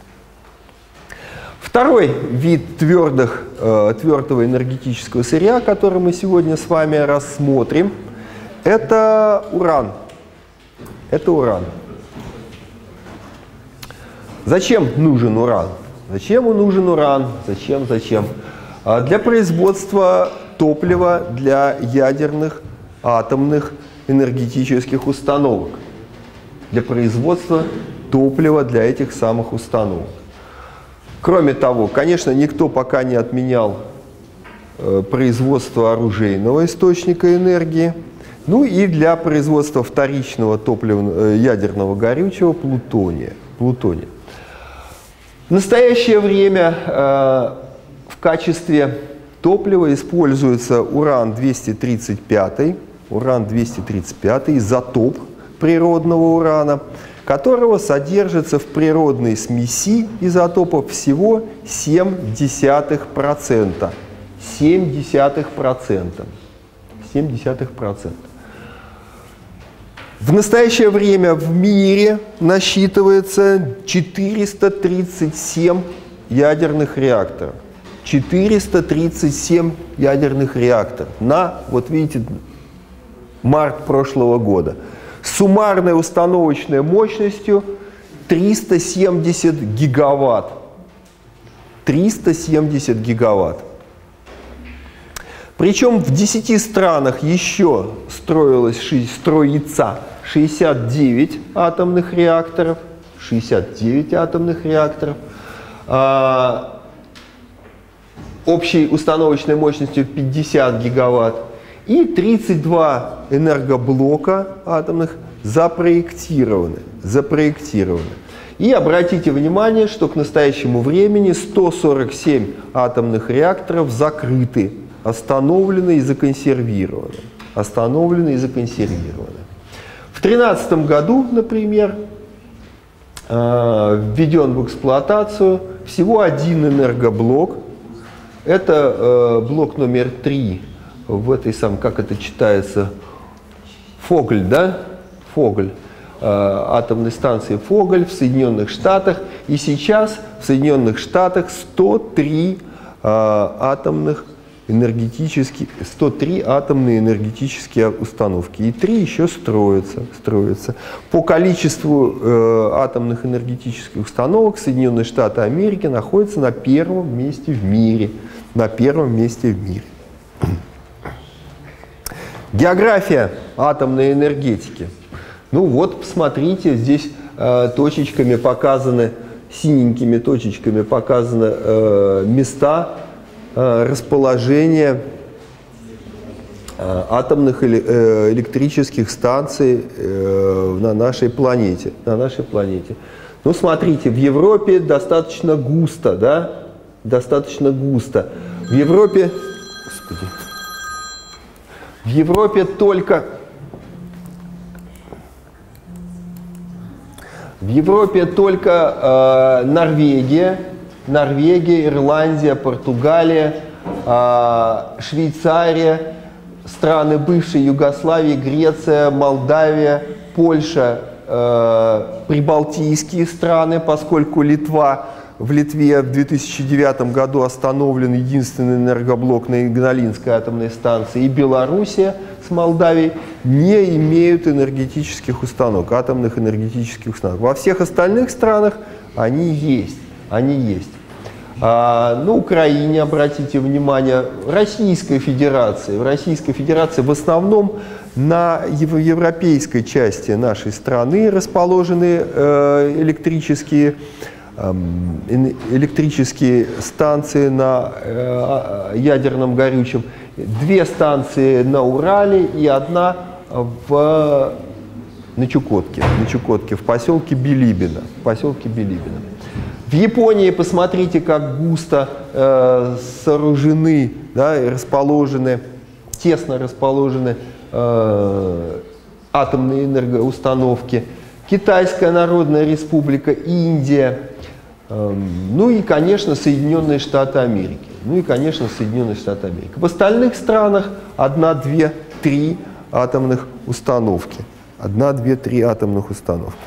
Второй вид твердых, э, твердого энергетического сырья, который мы сегодня с вами рассмотрим, это уран. Это уран. Зачем нужен уран? Зачем он нужен уран? Зачем, зачем? А для производства топлива для ядерных атомных энергетических установок. Для производства топлива для этих самых установок. Кроме того, конечно, никто пока не отменял э, производства оружейного источника энергии, ну и для производства вторичного топливного, ядерного горючего плутония. плутония. В настоящее время э, в качестве топлива используется уран двести тридцать пять, уран двести тридцать пять, изотоп природного урана, которого содержится в природной смеси изотопов всего семь десятых процента. семь десятых процента. семь десятых процента. В настоящее время в мире насчитывается четыреста тридцать семь ядерных реакторов. четыреста тридцать семь ядерных реакторов на, вот видите, март прошлого года. С суммарной установочной мощностью триста семьдесят гигаватт. триста семьдесят гигаватт. Причем в десяти странах еще строилось, строится шестьдесят девять атомных реакторов. шестьдесят девять атомных реакторов. А, общей установочной мощностью пятьдесят гигаватт. И тридцать два энергоблока атомных запроектированы. запроектированы. И обратите внимание, что к настоящему времени сто сорок семь атомных реакторов закрыты, остановлены и законсервированы. Остановлены и законсервированы. В две тысячи тринадцатом году, например, введен в эксплуатацию всего один энергоблок. Это блок номер три в этой самой, как это читается, Фогль, да? Фогль. Атомной станции Фогль в Соединенных Штатах. И сейчас в Соединенных Штатах сто три атомных энергетические, сто три атомные энергетические установки. И три еще строятся. строятся. По количеству э, атомных энергетических установок Соединенные Штаты Америки находятся на первом месте в мире. На первом месте в мире. География атомной энергетики. Ну вот, посмотрите, здесь э, точечками показаны, синенькими точечками показаны э, места э, расположения э, атомных или, э, электрических станций э, на нашей планете. На нашей планете. Ну, смотрите, в Европе достаточно густо, да? Достаточно густо. В Европе, Господи, в Европе только В Европе только э, Норвегия, Норвегия, Ирландия, Португалия, э, Швейцария, страны бывшей Югославии, Греция, Молдавия, Польша, э, прибалтийские страны, поскольку Литва, в Литве в две тысячи девятом году остановлен единственный энергоблок на Игналинской атомной станции, и Белоруссия с Молдавией не имеют энергетических установок, атомных энергетических установок. Во всех остальных странах они есть. Они есть. А, на Украине, обратите внимание, Российской Федерации. В Российской Федерации в основном на европейской части нашей страны расположены э, электрические электрические станции на э, ядерном горючем, две станции на Урале и одна в, на Чукотке, на Чукотке, в поселке Билибино. В поселке Билибино. В Японии, посмотрите, как густо э, сооружены, да, и расположены, тесно расположены э, атомные энергоустановки. Китайская Народная Республика, Индия, э, ну и, конечно, Соединенные Штаты Америки. Ну и, конечно, Соединенные Штаты Америки. В остальных странах одна, две, три атомных установки. Одна, две, три атомных установки.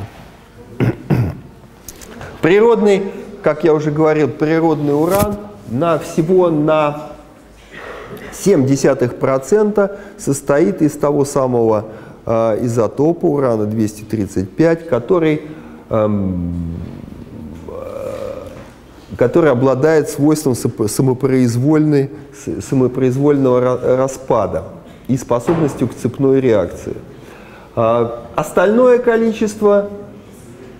Природный, как я уже говорил, природный уран на всего на семь десятых процента состоит из того самого э, изотопа урана двести тридцать пять, который, эм, э, который обладает свойством самопроизвольной, самопроизвольного распада и способностью к цепной реакции. Э, остальное количество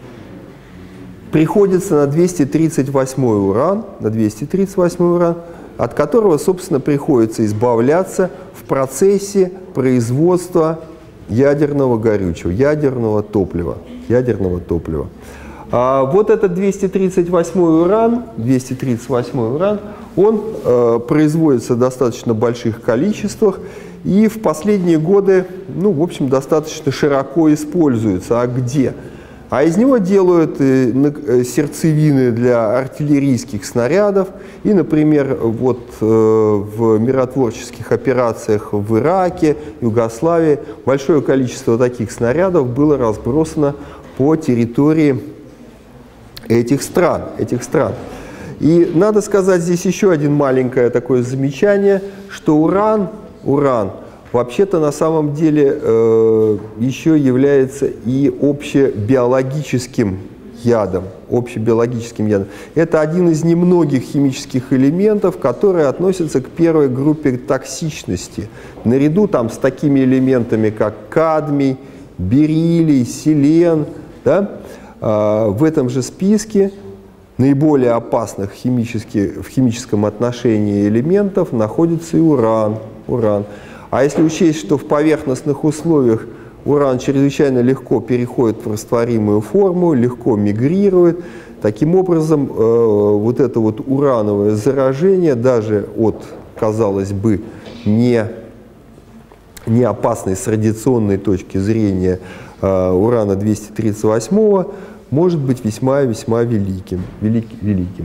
приходится на двести тридцать восьмой уран, на двести тридцать восьмой уран, от которого, собственно, приходится избавляться в процессе производства ядерного горючего, ядерного топлива. Ядерного топлива. А вот этот двести тридцать восьмой уран, двести тридцать восьмой уран, он э, производится в достаточно больших количествах и в последние годы, ну, в общем, достаточно широко используется. А где? А из него делают э, сердцевины для артиллерийских снарядов. И, например, вот э, в миротворческих операциях в Ираке, Югославии большое количество таких снарядов было разбросано по территории этих стран, этих стран. И надо сказать здесь еще один маленькое такое замечание, что уран, уран вообще-то на самом деле э, еще является и общебиологическим ядом, общебиологическим ядом. Это один из немногих химических элементов, которые относятся к первой группе токсичности. Наряду там с такими элементами, как кадмий, бериллий, селен, да, э, в этом же списке наиболее опасных химически, в химическом отношении элементов находится и уран. уран. А если учесть, что в поверхностных условиях уран чрезвычайно легко переходит в растворимую форму, легко мигрирует, таким образом э, вот это вот урановое заражение даже от, казалось бы, не, не опасной с радиационной точки зрения э, урана двести тридцать восьмого может быть весьма-весьма великим. велик, великим.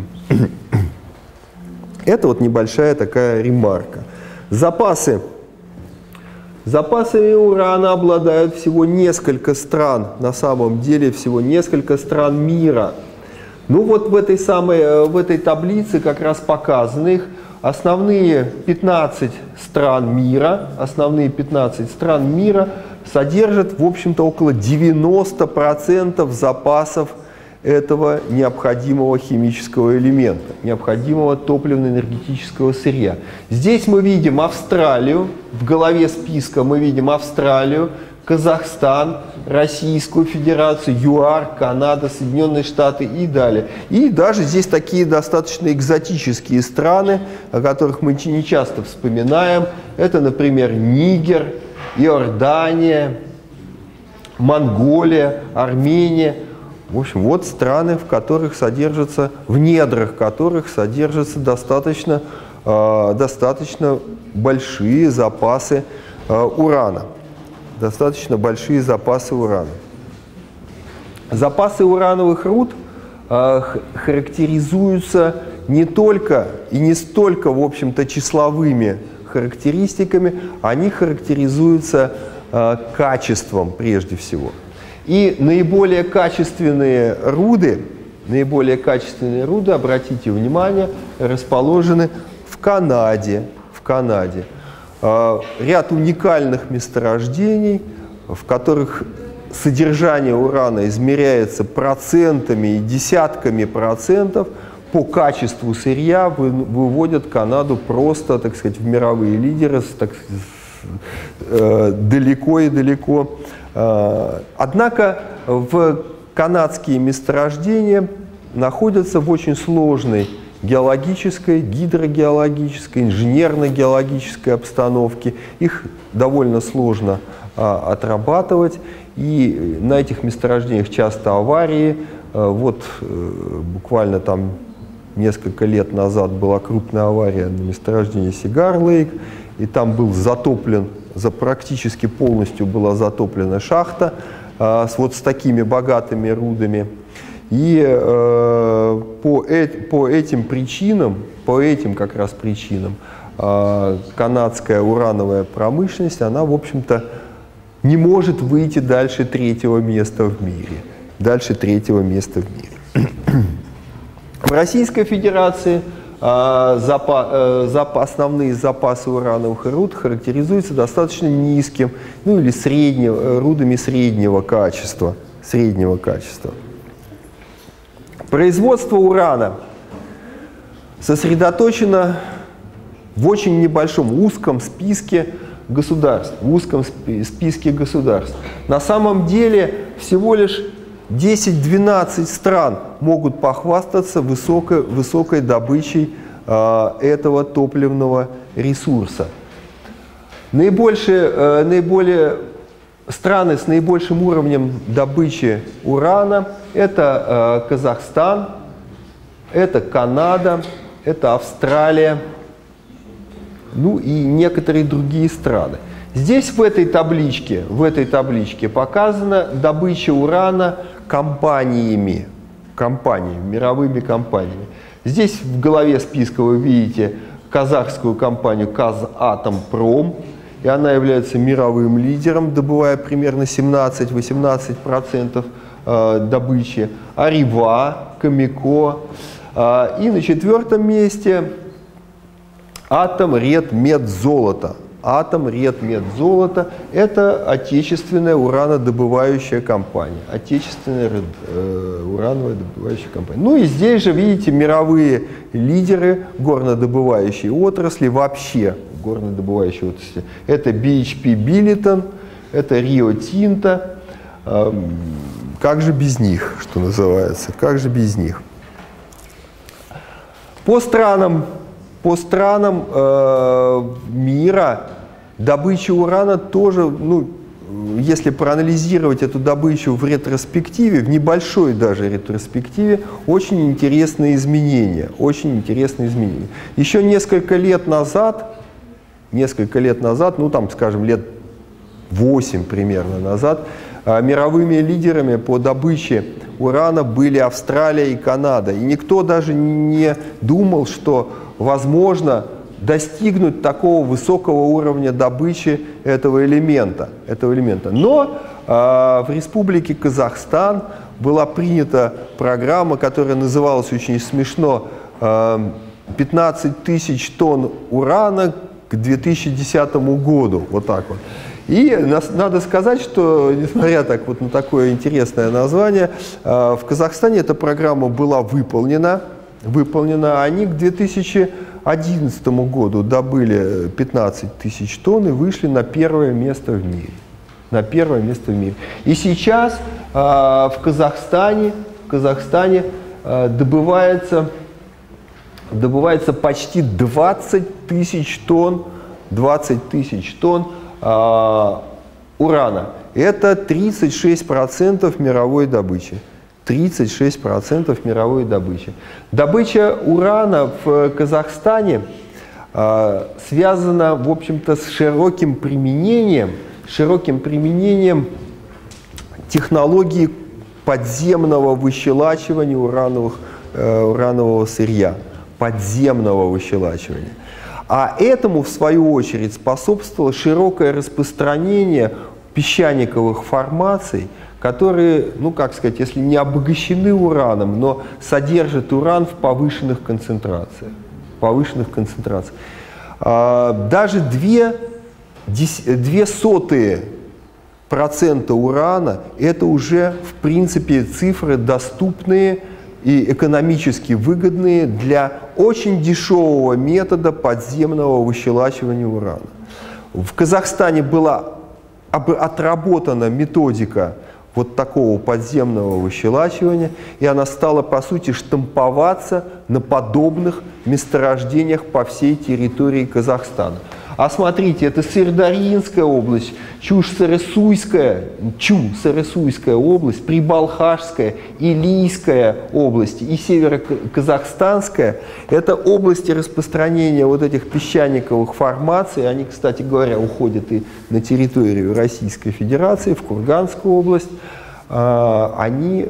Это вот небольшая такая ремарка. Запасы. Запасами урана обладают всего несколько стран, на самом деле всего несколько стран мира. Ну вот в этой самой, в этой таблице как раз показаны их основные пятнадцать стран мира, основные пятнадцать стран мира содержат, в общем-то, около девяноста процентов запасов этого необходимого химического элемента, необходимого топливно-энергетического сырья. Здесь мы видим Австралию, в голове списка мы видим Австралию, Казахстан, Российскую Федерацию, ЮАР, Канада, Соединенные Штаты и далее. И даже здесь такие достаточно экзотические страны, о которых мы не часто вспоминаем. Это, например, Нигер, Иордания, Монголия, Армения. В общем, вот страны, в которых содержатся, в недрах которых содержатся достаточно, э, достаточно большие запасы э, урана. Достаточно большие запасы урана. Запасы урановых руд э, характеризуются не только и не столько, в общем-то, числовыми характеристиками, они характеризуются э, качеством прежде всего. И наиболее качественные руды, наиболее качественные руды, обратите внимание, расположены в Канаде. В Канаде. Ряд уникальных месторождений, в которых содержание урана измеряется процентами и десятками процентов, по качеству сырья выводят Канаду просто, так сказать, в мировые лидеры, так, далеко и далеко. Однако в канадские месторождения находятся в очень сложной геологической, гидрогеологической, инженерно-геологической обстановке. Их довольно сложно а, отрабатывать. И на этих месторождениях часто аварии. А, вот а, буквально там несколько лет назад была крупная авария на месторождении Сигар-Лейк. И там был затоплен, за, практически полностью была затоплена шахта а, с, вот с такими богатыми рудами. И э, по, э, по этим причинам, по этим как раз причинам, э, канадская урановая промышленность, она, в общем-то, не может выйти дальше третьего места в мире. Дальше третьего места в мире. В Российской Федерации э, запа, э, зап, основные запасы урановых руд характеризуются достаточно низким, ну или среднего, рудами среднего качества. Среднего качества. Производство урана сосредоточено в очень небольшом, узком списке государств. В узком списке государств. На самом деле всего лишь десять-двенадцать стран могут похвастаться высокой, высокой добычей э, этого топливного ресурса. Наибольшие, э, наиболее страны с наибольшим уровнем добычи урана – это э, Казахстан, это Канада, это Австралия, ну и некоторые другие страны. Здесь в этой табличке, в этой табличке показана добыча урана компаниями, компаниями, мировыми компаниями. Здесь в голове списка вы видите казахскую компанию Казатомпром, и она является мировым лидером, добывая примерно семнадцать-восемнадцать процентов добычи. Арива, Камико. И на четвертом месте Атомредмедзолото. Атомредмедзолото – это отечественная уранодобывающая компания. Отечественная э, урановая добывающая компания. Ну и здесь же, видите, мировые лидеры горнодобывающей отрасли, вообще горнодобывающей отрасли. Это би эйч пи Billiton, это Rio Tinto. Э, как же без них, что называется, как же без них? По странам, по странам э, мира добыча урана тоже, ну, если проанализировать эту добычу в ретроспективе, в небольшой даже ретроспективе, очень интересные изменения, очень интересные изменения. Еще несколько лет назад, несколько лет назад, ну там, скажем, лет восемь примерно назад, э, мировыми лидерами по добыче урана были Австралия и Канада. И никто даже не думал, что возможно достигнуть такого высокого уровня добычи этого элемента. Этого элемента. Но э, в Республике Казахстан была принята программа, которая называлась очень смешно э, пятнадцать тысяч тонн урана к две тысячи десятому году. Вот так вот. И надо сказать, что, несмотря так, вот на такое интересное название, в Казахстане эта программа была выполнена. выполнена. Они к две тысячи одиннадцатому году добыли пятнадцать тысяч тонн и вышли на первое место в мире. На первое место в мире. И сейчас в Казахстане, в Казахстане добывается, добывается почти двадцать тысяч тонн, двадцать тысяч тонн урана. Это тридцать шесть процентов мировой добычи. тридцать шесть процентов мировой добычи. Добыча урана в Казахстане э, связана, в общем-то, с широким применением, широким применением технологии подземного выщелачивания урановых, э, уранового сырья. Подземного выщелачивания. А этому, в свою очередь, способствовало широкое распространение песчаниковых формаций, которые, ну как сказать, если не обогащены ураном, но содержат уран в повышенных концентрациях. Повышенных концентрациях. А, даже две, две сотые процента урана – это уже, в принципе, цифры доступные и экономически выгодные для очень дешевого метода подземного выщелачивания урана. В Казахстане была отработана методика вот такого подземного выщелачивания, и она стала, по сути, штамповаться на подобных месторождениях по всей территории Казахстана. А смотрите, это Сырдарьинская область, Чуш-Сарысуйская, Чу-Сарысуйская область, Прибалхашская, Илийская область и Северо-Казахстанская. Это области распространения вот этих песчаниковых формаций. Они, кстати говоря, уходят и на территорию Российской Федерации, в Курганскую область. Они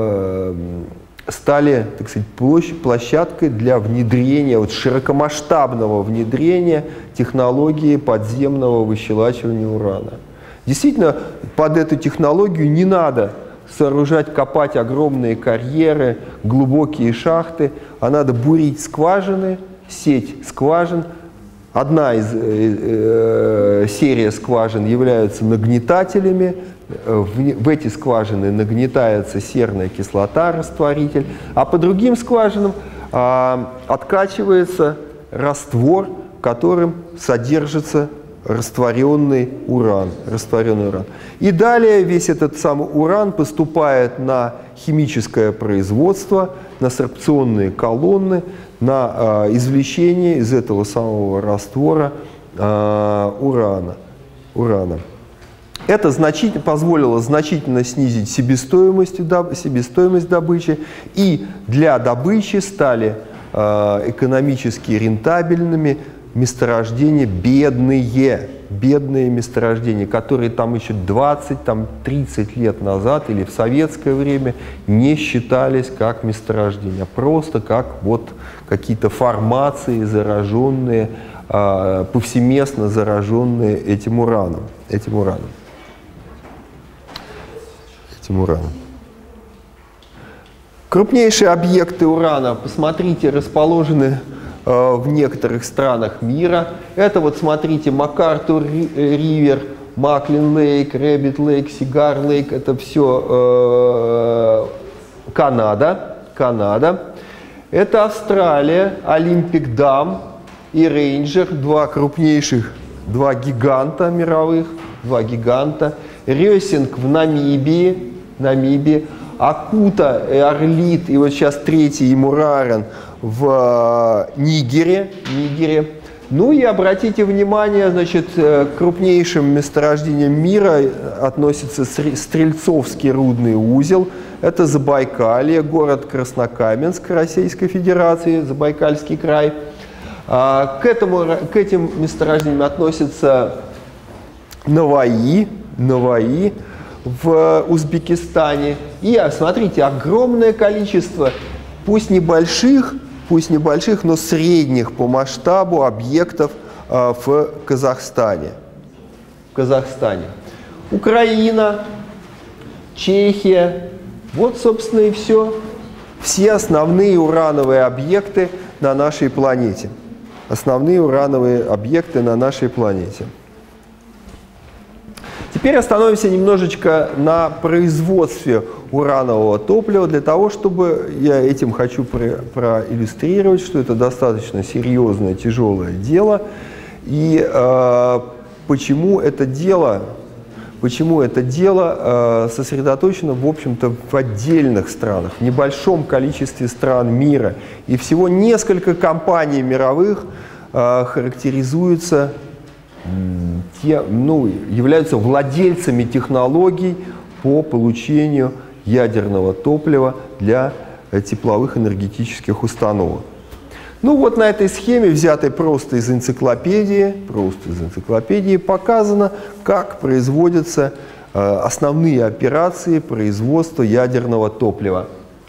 стали, так сказать, площадкой для внедрения, вот широкомасштабного внедрения технологии подземного выщелачивания урана. Действительно, под эту технологию не надо сооружать, копать огромные карьеры, глубокие шахты, а надо бурить скважины, сеть скважин. Одна из э, э, серии скважин являются нагнетателями. В, в эти скважины нагнетается серная кислота, растворитель, а по другим скважинам а, откачивается раствор, которым содержится растворенный уран, растворенный уран. И далее весь этот самый уран поступает на химическое производство, на сорбционные колонны, на э, извлечение из этого самого раствора э, урана, урана. Это значительно, позволило значительно снизить себестоимость, себестоимость добычи, и для добычи стали э, экономически рентабельными месторождения бедные, бедные месторождения, которые там еще двадцать-тридцать лет назад или в советское время не считались как месторождения, а просто как вот какие-то формации, зараженные, э, повсеместно зараженные этим ураном. Этим ураном. Этим ураном. Крупнейшие объекты урана, посмотрите, расположены в некоторых странах мира. Это вот, смотрите, МакАртур Ривер, Маклин Лейк, Рэббит Лейк, Сигар Лейк. Это все э, Канада. Канада. Это Австралия, Олимпик Дам и Рейнджер. Два крупнейших, два гиганта мировых. Два гиганта. Рёсинг в Намибии. Намибии. Акута, Орлит и вот сейчас третий Мурарен в Нигере, Нигере. Ну и обратите внимание, значит, к крупнейшим месторождениям мира относится Стрельцовский рудный узел. Это Забайкалье, город Краснокаменск Российской Федерации, Забайкальский край. К, этому, к этим месторождениям относятся Наваи, Наваи в Узбекистане. И, смотрите, огромное количество, пусть небольших, пусть небольших, но средних по масштабу объектов э, в Казахстане. В Казахстане. Украина, Чехия. Вот, собственно, и все. Все основные урановые объекты на нашей планете. Основные урановые объекты на нашей планете. Теперь остановимся немножечко на производстве уранового топлива, для того, чтобы я этим хочу про проиллюстрировать, что это достаточно серьезное, тяжелое дело, и э, почему это дело, почему это дело э, сосредоточено, в общем-то, в отдельных странах, в небольшом количестве стран мира, и всего несколько компаний мировых э, характеризуются Те, ну, являются владельцами технологий по получению ядерного топлива для тепловых энергетических установок. Ну вот на этой схеме, взятой просто из энциклопедии, просто из энциклопедии, показано, как производятся э, основные операции производства ядерного топлива.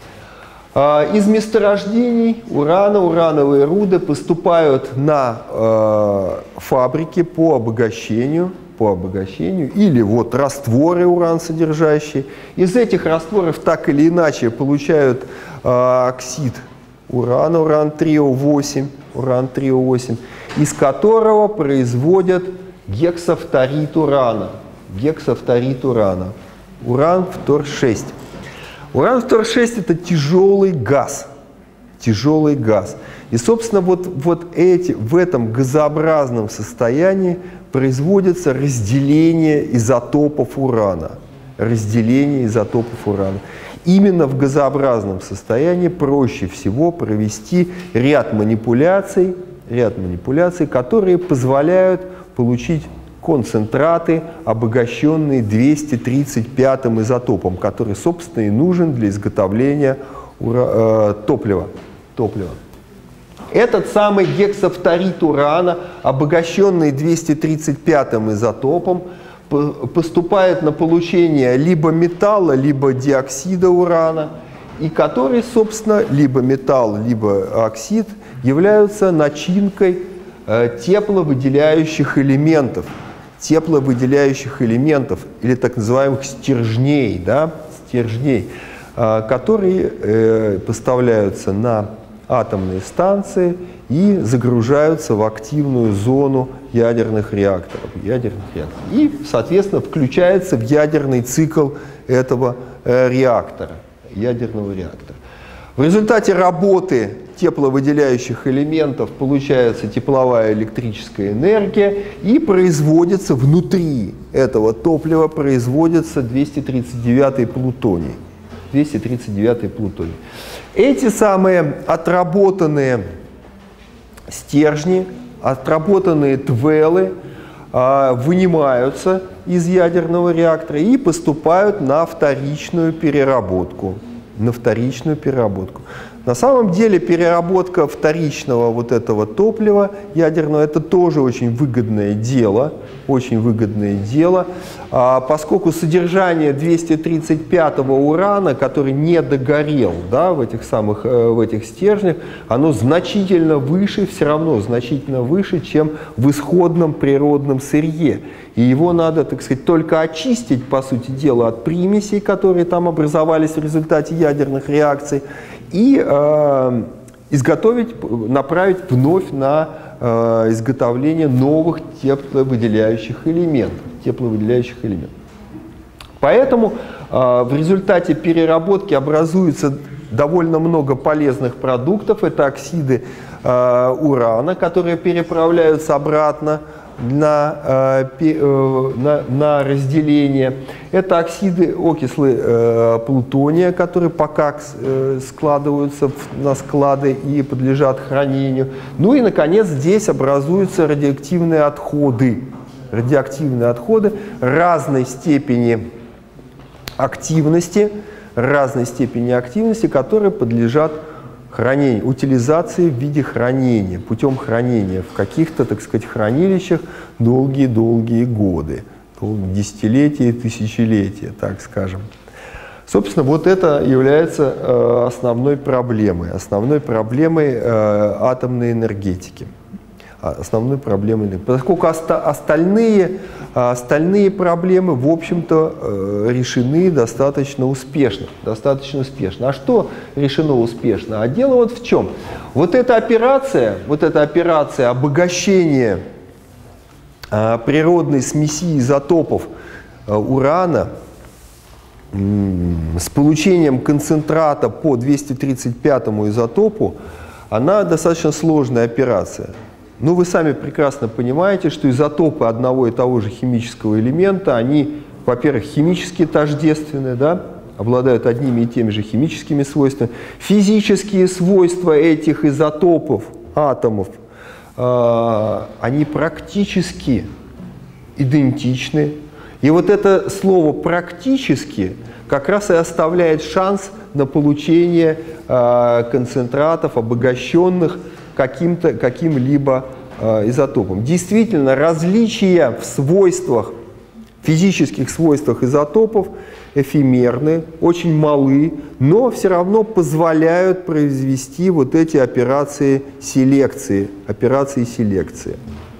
Из месторождений урана, урановые руды поступают на э, фабрики по обогащению, по обогащению, или вот растворы уран содержащие. Из этих растворов так или иначе получают э, оксид урана, уран три О восемь, уран три О восемь, из которого производят гексафторид урана, гексафторид урана, уран фтор шесть. Уран фтор шесть это тяжелый газ, тяжелый газ. И, собственно, вот, вот эти, в этом газообразном состоянии производится разделение изотопов урана. Разделение изотопов урана. Именно в газообразном состоянии проще всего провести ряд манипуляций, ряд манипуляций, которые позволяют получить концентраты, обогащенные двести тридцать пятым изотопом, который, собственно, и нужен для изготовления ура э, топлива. топлива. Этот самый гексафторид урана, обогащенный двести тридцать пятым изотопом, поступает на получение либо металла, либо диоксида урана, и который, собственно, либо металл, либо оксид являются начинкой э, тепловыделяющих элементов. тепловыделяющих элементов, или так называемых стержней, да, стержней, которые поставляются на атомные станции и загружаются в активную зону ядерных реакторов, ядерных реакторов. И, соответственно, включается в ядерный цикл этого реактора, ядерного реактора. В результате работы тепловыделяющих элементов получается тепловая электрическая энергия, и производится внутри этого топлива производится двести тридцать девятый плутоний. двести тридцать девятый плутоний. Эти самые отработанные стержни, отработанные твелы а, вынимаются из ядерного реактора и поступают на вторичную переработку. На вторичную переработку. На самом деле переработка вторичного вот этого топлива ядерного — это тоже очень выгодное дело, очень выгодное дело, а, поскольку содержание двести тридцать пятого урана, который не догорел, да, в этих самых э, в этих стержнях, оно значительно выше, все равно значительно выше, чем в исходном природном сырье. И его надо, так сказать, только очистить, по сути дела, от примесей, которые там образовались в результате ядерных реакций, и э, изготовить, направить вновь на э, изготовление новых тепловыделяющих элементов. Тепловыделяющих элементов. Поэтому э, в результате переработки образуется довольно много полезных продуктов. Это оксиды э, урана, которые переправляются обратно на, э, на, на разделение. Это оксиды, окислы э, плутония, которые пока э, складываются в, на склады и подлежат хранению. Ну и, наконец, здесь образуются радиоактивные отходы. Радиоактивные отходы разной степени активности, разной степени активности, которые подлежат хранению, утилизации в виде хранения, путем хранения в каких-то, так сказать, хранилищах долгие-долгие годы, десятилетия и тысячелетия, так скажем. Собственно, вот это является э, основной проблемой, основной проблемой э, атомной энергетики. Основной проблемой. Поскольку оста остальные, остальные проблемы, в общем-то, решены достаточно успешно. Достаточно успешно. А что решено успешно? А дело вот в чем. Вот эта операция, вот эта операция обогащения природной смеси изотопов урана с получением концентрата по двести тридцать пятому изотопу, она достаточно сложная операция. Ну, вы сами прекрасно понимаете, что изотопы одного и того же химического элемента, они, во-первых, химически тождественны, да, обладают одними и теми же химическими свойствами. Физические свойства этих изотопов, атомов, э, они практически идентичны. И вот это слово «практически» как раз и оставляет шанс на получение э, концентратов, обогащенных каким-то, каким-либо э, изотопом. Действительно, различия в свойствах, физических свойствах изотопов эфемерны, очень малы, но все равно позволяют произвести вот эти операции селекции. Операции селекции.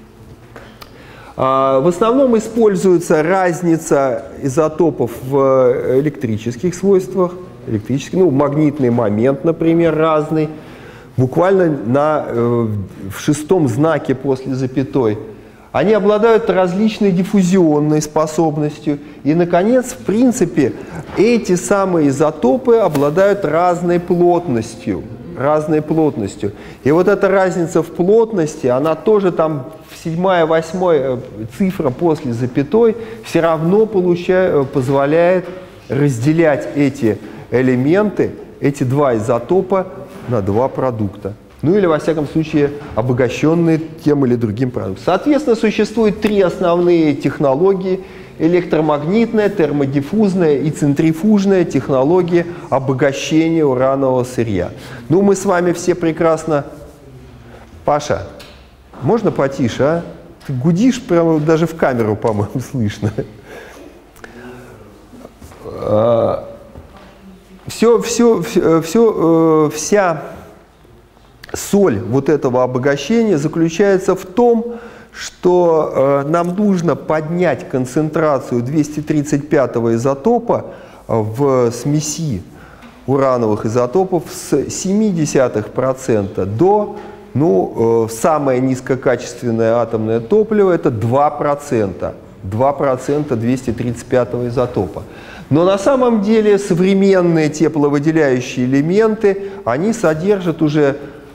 Э, в основном используется разница изотопов в электрических свойствах, электрический, ну, магнитный момент, например, разный. Буквально на, э, в шестом знаке после запятой. Они обладают различной диффузионной способностью. И, наконец, в принципе, эти самые изотопы обладают разной плотностью. Разной плотностью. И вот эта разница в плотности, она тоже там седьмая, восьмая цифра после запятой все равно получает, позволяет разделять эти элементы, эти два изотопа, на два продукта. Ну или, во всяком случае, обогащенные тем или другим продуктом. Соответственно, существует три основные технологии: электромагнитная, термодиффузная и центрифужная технологии обогащения уранового сырья. Ну, мы с вами все прекрасно... Паша, можно потише, а? Ты гудишь, прямо даже в камеру, по-моему, слышно. Все, все, все, все, вся соль вот этого обогащения заключается в том, что э, нам нужно поднять концентрацию двести тридцать пятого изотопа в смеси урановых изотопов с семидесятых процента до, ну, э, самое низкокачественное атомное топливо — это два процента. два процента двести тридцать пятого изотопа. Но на самом деле современные тепловыделяющие элементы, они содержат уже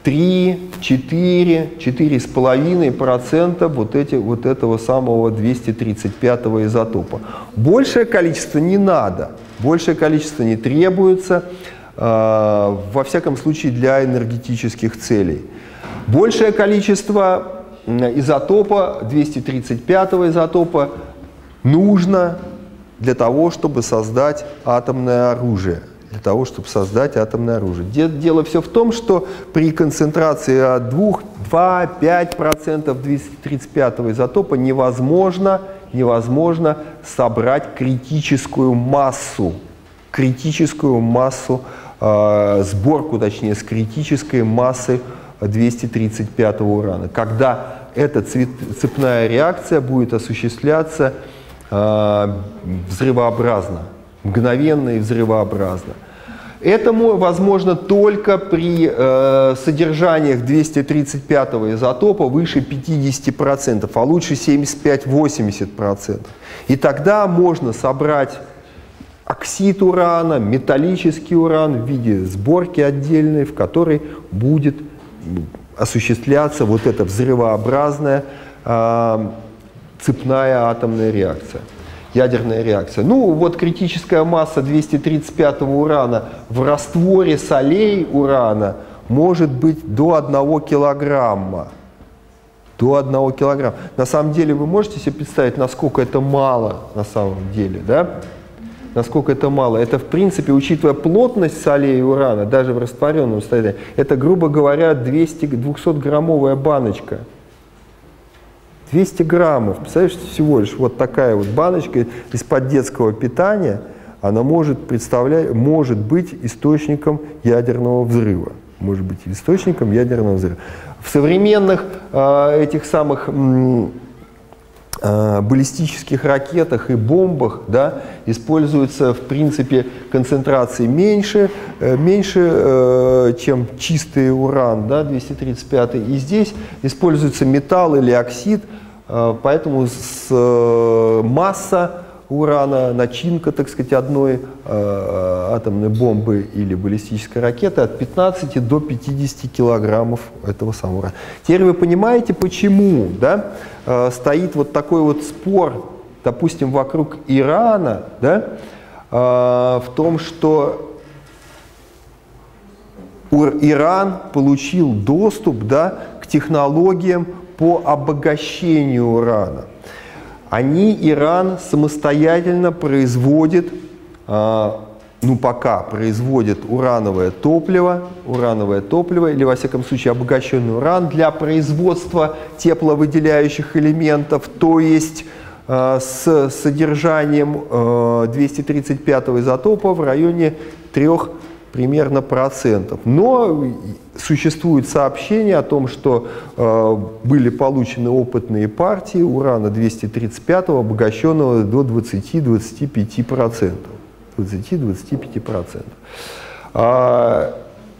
три, четыре, четыре с половиной процента вот, эти, вот этого самого двести тридцать пятого изотопа. Большее количество не надо, большее количество не требуется, э, во всяком случае для энергетических целей. Большее количество изотопа, двести тридцать пятого изотопа, нужно для того, чтобы создать атомное оружие. Для того, чтобы создать атомное оружие. Дело все в том, что при концентрации от два-пять процентов двести тридцать пятого изотопа невозможно, невозможно собрать критическую массу, критическую массу, э, сборку, точнее, с критической массой двести тридцать пятого урана. Когда эта цепная реакция будет осуществляться э, взрывообразно, мгновенно и взрывообразно. Это возможно только при э, содержаниях двести тридцать пятого изотопа выше пятидесяти процентов, а лучше семьдесят пять — восемьдесят процентов. И тогда можно собрать оксид урана, металлический уран в виде сборки отдельной, в которой будет осуществляться вот эта взрывообразная э, цепная атомная реакция. Ядерная реакция. Ну, вот критическая масса двести тридцать пятого урана в растворе солей урана может быть до одного килограмма. До одного килограмма. На самом деле, вы можете себе представить, насколько это мало на самом деле, да? Насколько это мало. Это, в принципе, учитывая плотность солей урана, даже в растворенном состоянии, это, грубо говоря, двухсотграммовая баночка. двести граммов, представляешь, всего лишь вот такая вот баночка из-под детского питания, она может, представлять, может быть источником ядерного взрыва. Может быть источником ядерного взрыва. В современных э, этих самых э, баллистических ракетах и бомбах, да, используются, в принципе, концентрации меньше, э, меньше э, чем чистый уран, да, двести тридцать пятый. И здесь используется металл или оксид. Поэтому с, э, масса урана, начинка, так сказать, одной э, атомной бомбы или баллистической ракеты от пятнадцати до пятидесяти килограммов этого самого урана. Теперь вы понимаете, почему, да, э, стоит вот такой вот спор, допустим, вокруг Ирана, да, э, в том, что Иран получил доступ, да, к технологиям по обогащению урана. Они, Иран, самостоятельно производит, э, ну пока производит урановое топливо, урановое топливо, или во всяком случае обогащенный уран для производства тепловыделяющих элементов, то есть э, с содержанием э, двести тридцать пятого изотопа в районе трёх примерно процентов. Но существует сообщение о том, что э, были получены опытные партии урана двести тридцать пятого, обогащенного до двадцати-двадцати пяти процентов. двадцати-двадцати пяти процентов. А,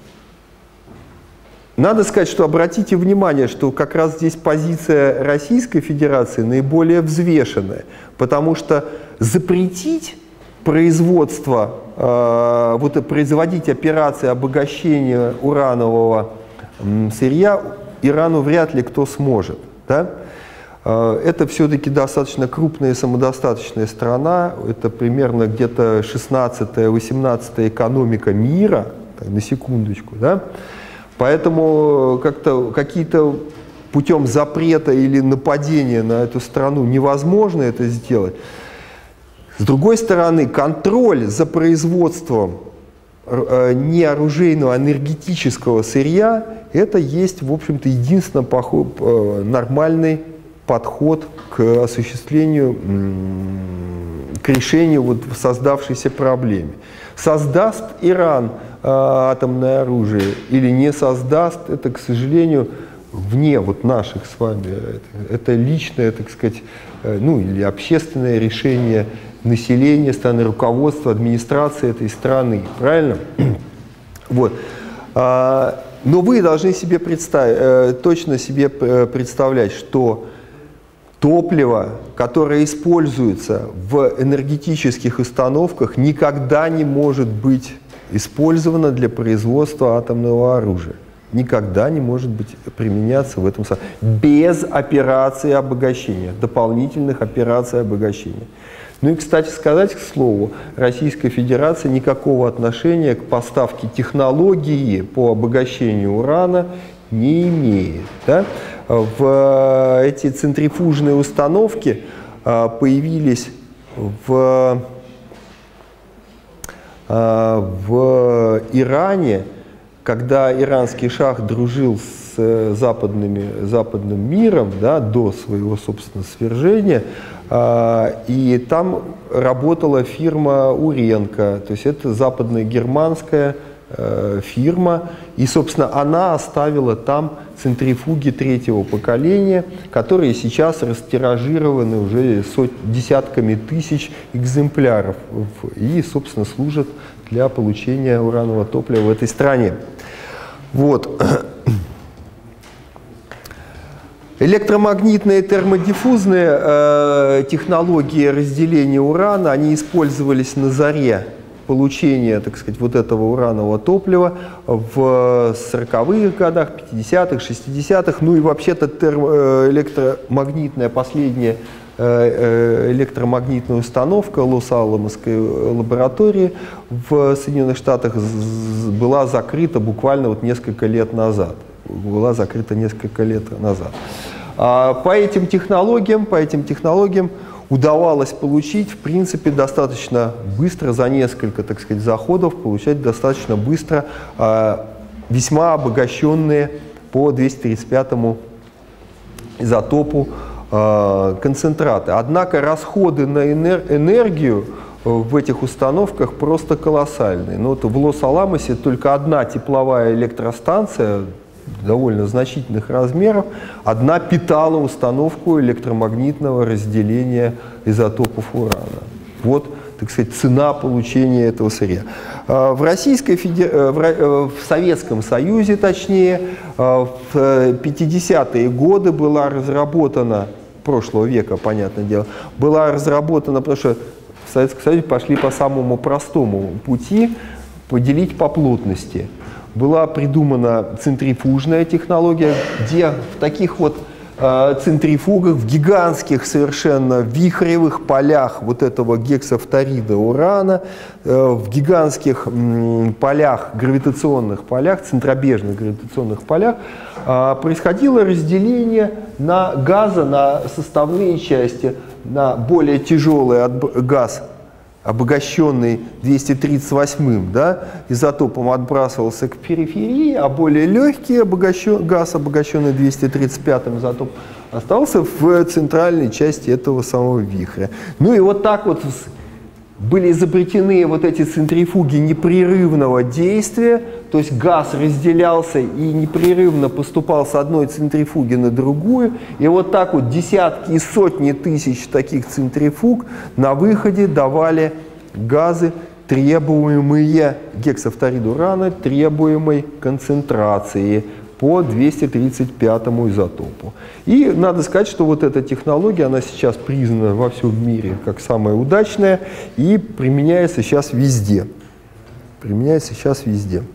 надо сказать, что обратите внимание, что как раз здесь позиция Российской Федерации наиболее взвешенная, потому что запретить производство, э, вот производить операции обогащения уранового м, сырья Ирану вряд ли кто сможет. Да? Э, это все-таки достаточно крупная и самодостаточная страна, это примерно где-то шестнадцатая-восемнадцатая экономика мира, так, на секундочку. Да? Поэтому как-то какие-то путем запрета или нападения на эту страну невозможно это сделать. С другой стороны, контроль за производством не оружейного, а энергетического сырья – это есть, в общем-то, единственно нормальный подход к осуществлению, к решению вот создавшейся проблемы. Создаст Иран атомное оружие или не создаст, это, к сожалению, вне вот наших с вами, это, это личное, так сказать, ну или общественное решение населения страны, руководства, администрации этой страны, правильно? Вот. Но вы должны себе представить, точно себе представлять, что топливо, которое используется в энергетических установках, никогда не может быть использовано для производства атомного оружия. никогда не может быть применяться в этом самом, без операции обогащения, дополнительных операций обогащения. Ну и, кстати сказать, к слову, Российская Федерация никакого отношения к поставке технологии по обогащению урана не имеет. Да? В эти центрифужные установки появились в, в Иране, когда иранский шах дружил с западными, западным миром, да, до своего, собственно, свержения, и там работала фирма Уренко, то есть это западная германская фирма, и, собственно, она оставила там центрифуги третьего поколения, которые сейчас растиражированы уже сот, десятками тысяч экземпляров и, собственно, служат для получения уранового топлива в этой стране. Вот. Электромагнитные и термодиффузные э, технологии разделения урана, они использовались на заре получения, так сказать, вот этого уранового топлива в сороковых годах, пятидесятых, шестидесятых, ну и вообще-то электромагнитная, последняя э, электромагнитная установка Лос-Аламосской лаборатории в Соединенных Штатах была закрыта буквально вот несколько лет назад. была закрыта несколько лет назад. А по этим технологиям, по этим технологиям удавалось получить, в принципе, достаточно быстро, за несколько, так сказать, заходов, получать достаточно быстро а, весьма обогащенные по двести тридцать пятому изотопу а, концентраты. Однако расходы на энергию в этих установках просто колоссальные. Ну, вот в Лос-Аламосе только одна тепловая электростанция довольно значительных размеров, одна питала установку электромагнитного разделения изотопов урана. Вот, так сказать, цена получения этого сырья. В, Российской Федер... в Советском Союзе, точнее, в пятидесятые годы была разработана, прошлого века, понятное дело, была разработана, потому что в Советском Союзе пошли по самому простому пути, поделить по плотности. Была придумана центрифужная технология, где в таких вот э, центрифугах, в гигантских совершенно вихревых полях вот этого гексафторида урана, э, в гигантских м, полях, гравитационных полях, центробежных гравитационных полях, э, происходило разделение на газа, на составные части, на более тяжелый газ, обогащенный двести тридцать восьмым, да, изотопом, отбрасывался к периферии, а более легкий обогащен, газ, обогащенный двести тридцать пятым изотопом, остался в центральной части этого самого вихря. Ну и вот так вот были изобретены вот эти центрифуги непрерывного действия, то есть газ разделялся и непрерывно поступал с одной центрифуги на другую, и вот так вот десятки и сотни тысяч таких центрифуг на выходе давали газы, требуемые гексафторид урана, требуемой концентрации по двести тридцать пятому изотопу. И надо сказать, что вот эта технология, она сейчас признана во всем мире как самая удачная и применяется сейчас везде. Применяется сейчас везде.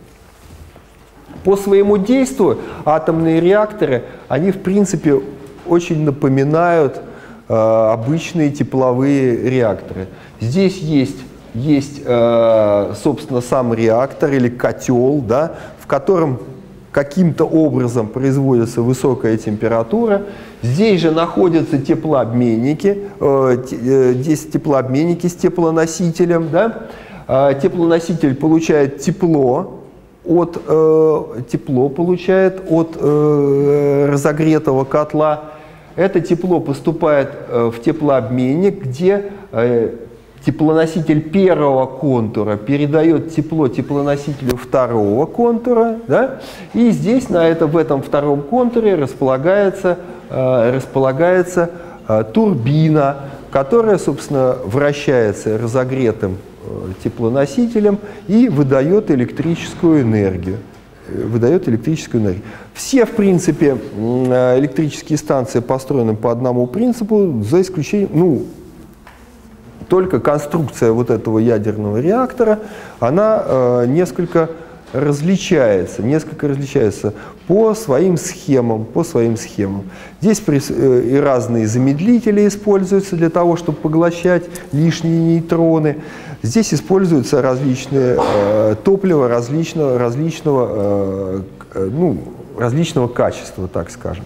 По своему действию атомные реакторы, они в принципе очень напоминают э, обычные тепловые реакторы. Здесь есть, есть э, собственно, сам реактор или котел, да, в котором каким-то образом производится высокая температура. Здесь же находятся теплообменники, э, здесь теплообменники с теплоносителем. Да? Э, теплоноситель получает тепло, от, э, тепло получает от э, разогретого котла. Это тепло поступает э, в теплообменник, где э, теплоноситель первого контура передает тепло теплоносителю второго контура, да? И здесь на это, в этом втором контуре располагается, э, располагается э, турбина, которая, собственно, вращается разогретым э, теплоносителем и выдает электрическую энергию. выдает электрическую энергию. Все, в принципе, электрические станции построены по одному принципу, за исключением, ну, только конструкция вот этого ядерного реактора, она э, несколько различается, несколько различается по своим схемам, по своим схемам. Здесь и разные замедлители используются для того, чтобы поглощать лишние нейтроны. Здесь используются различные э, топлива различного, различного, э, ну, различного качества, так скажем.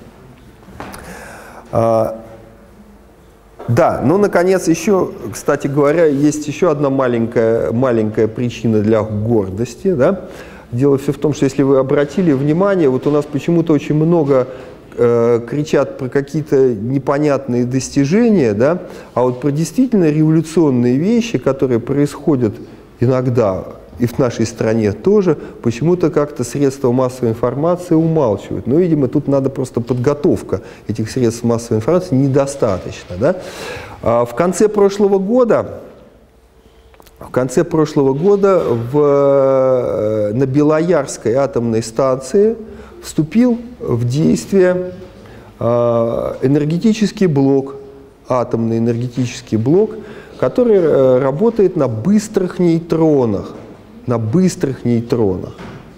А, да, ну, наконец, еще, кстати говоря, есть еще одна маленькая, маленькая причина для гордости, да? Дело все в том, что если вы обратили внимание, вот у нас почему-то очень много э, кричат про какие-то непонятные достижения, да? А вот про действительно революционные вещи, которые происходят иногда и в нашей стране тоже, почему-то как-то средства массовой информации умалчивают. Ну, видимо, тут надо просто подготовка этих средств массовой информации недостаточно, да? А в конце прошлого года В конце прошлого года в, на Белоярской атомной станции вступил в действие энергетический блок, атомный энергетический блок, который работает на быстрых нейтронах. На быстрых нейтронах.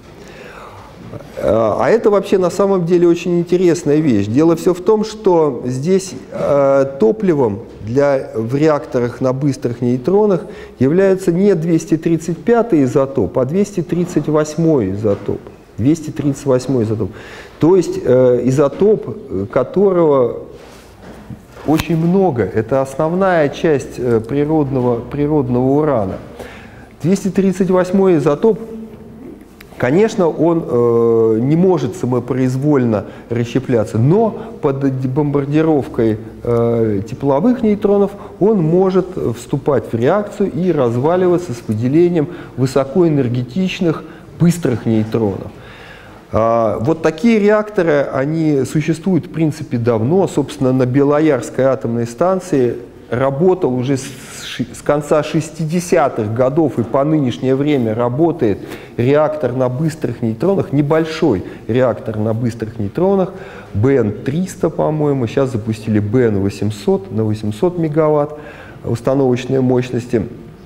А это вообще на самом деле очень интересная вещь. Дело все в том, что здесь э, топливом для, в реакторах на быстрых нейтронах является не двести тридцать пятый изотоп, а двести тридцать восьмой изотоп. двести тридцать восьмой изотоп. То есть э, изотоп, которого очень много. Это основная часть э, природного, природного урана. двести тридцать восьмой изотоп, конечно, он э, не может самопроизвольно расщепляться, но под бомбардировкой э, тепловых нейтронов он может вступать в реакцию и разваливаться с выделением высокоэнергетичных быстрых нейтронов. А, вот такие реакторы, они существуют в принципе давно. Собственно, на Белоярской атомной станции работал уже с, с конца шестидесятых годов и по нынешнее время работает реактор на быстрых нейтронах, небольшой реактор на быстрых нейтронах, бэ эн триста, по-моему, сейчас запустили бэ эн восемьсот на восемьсот мегаватт установочной мощности.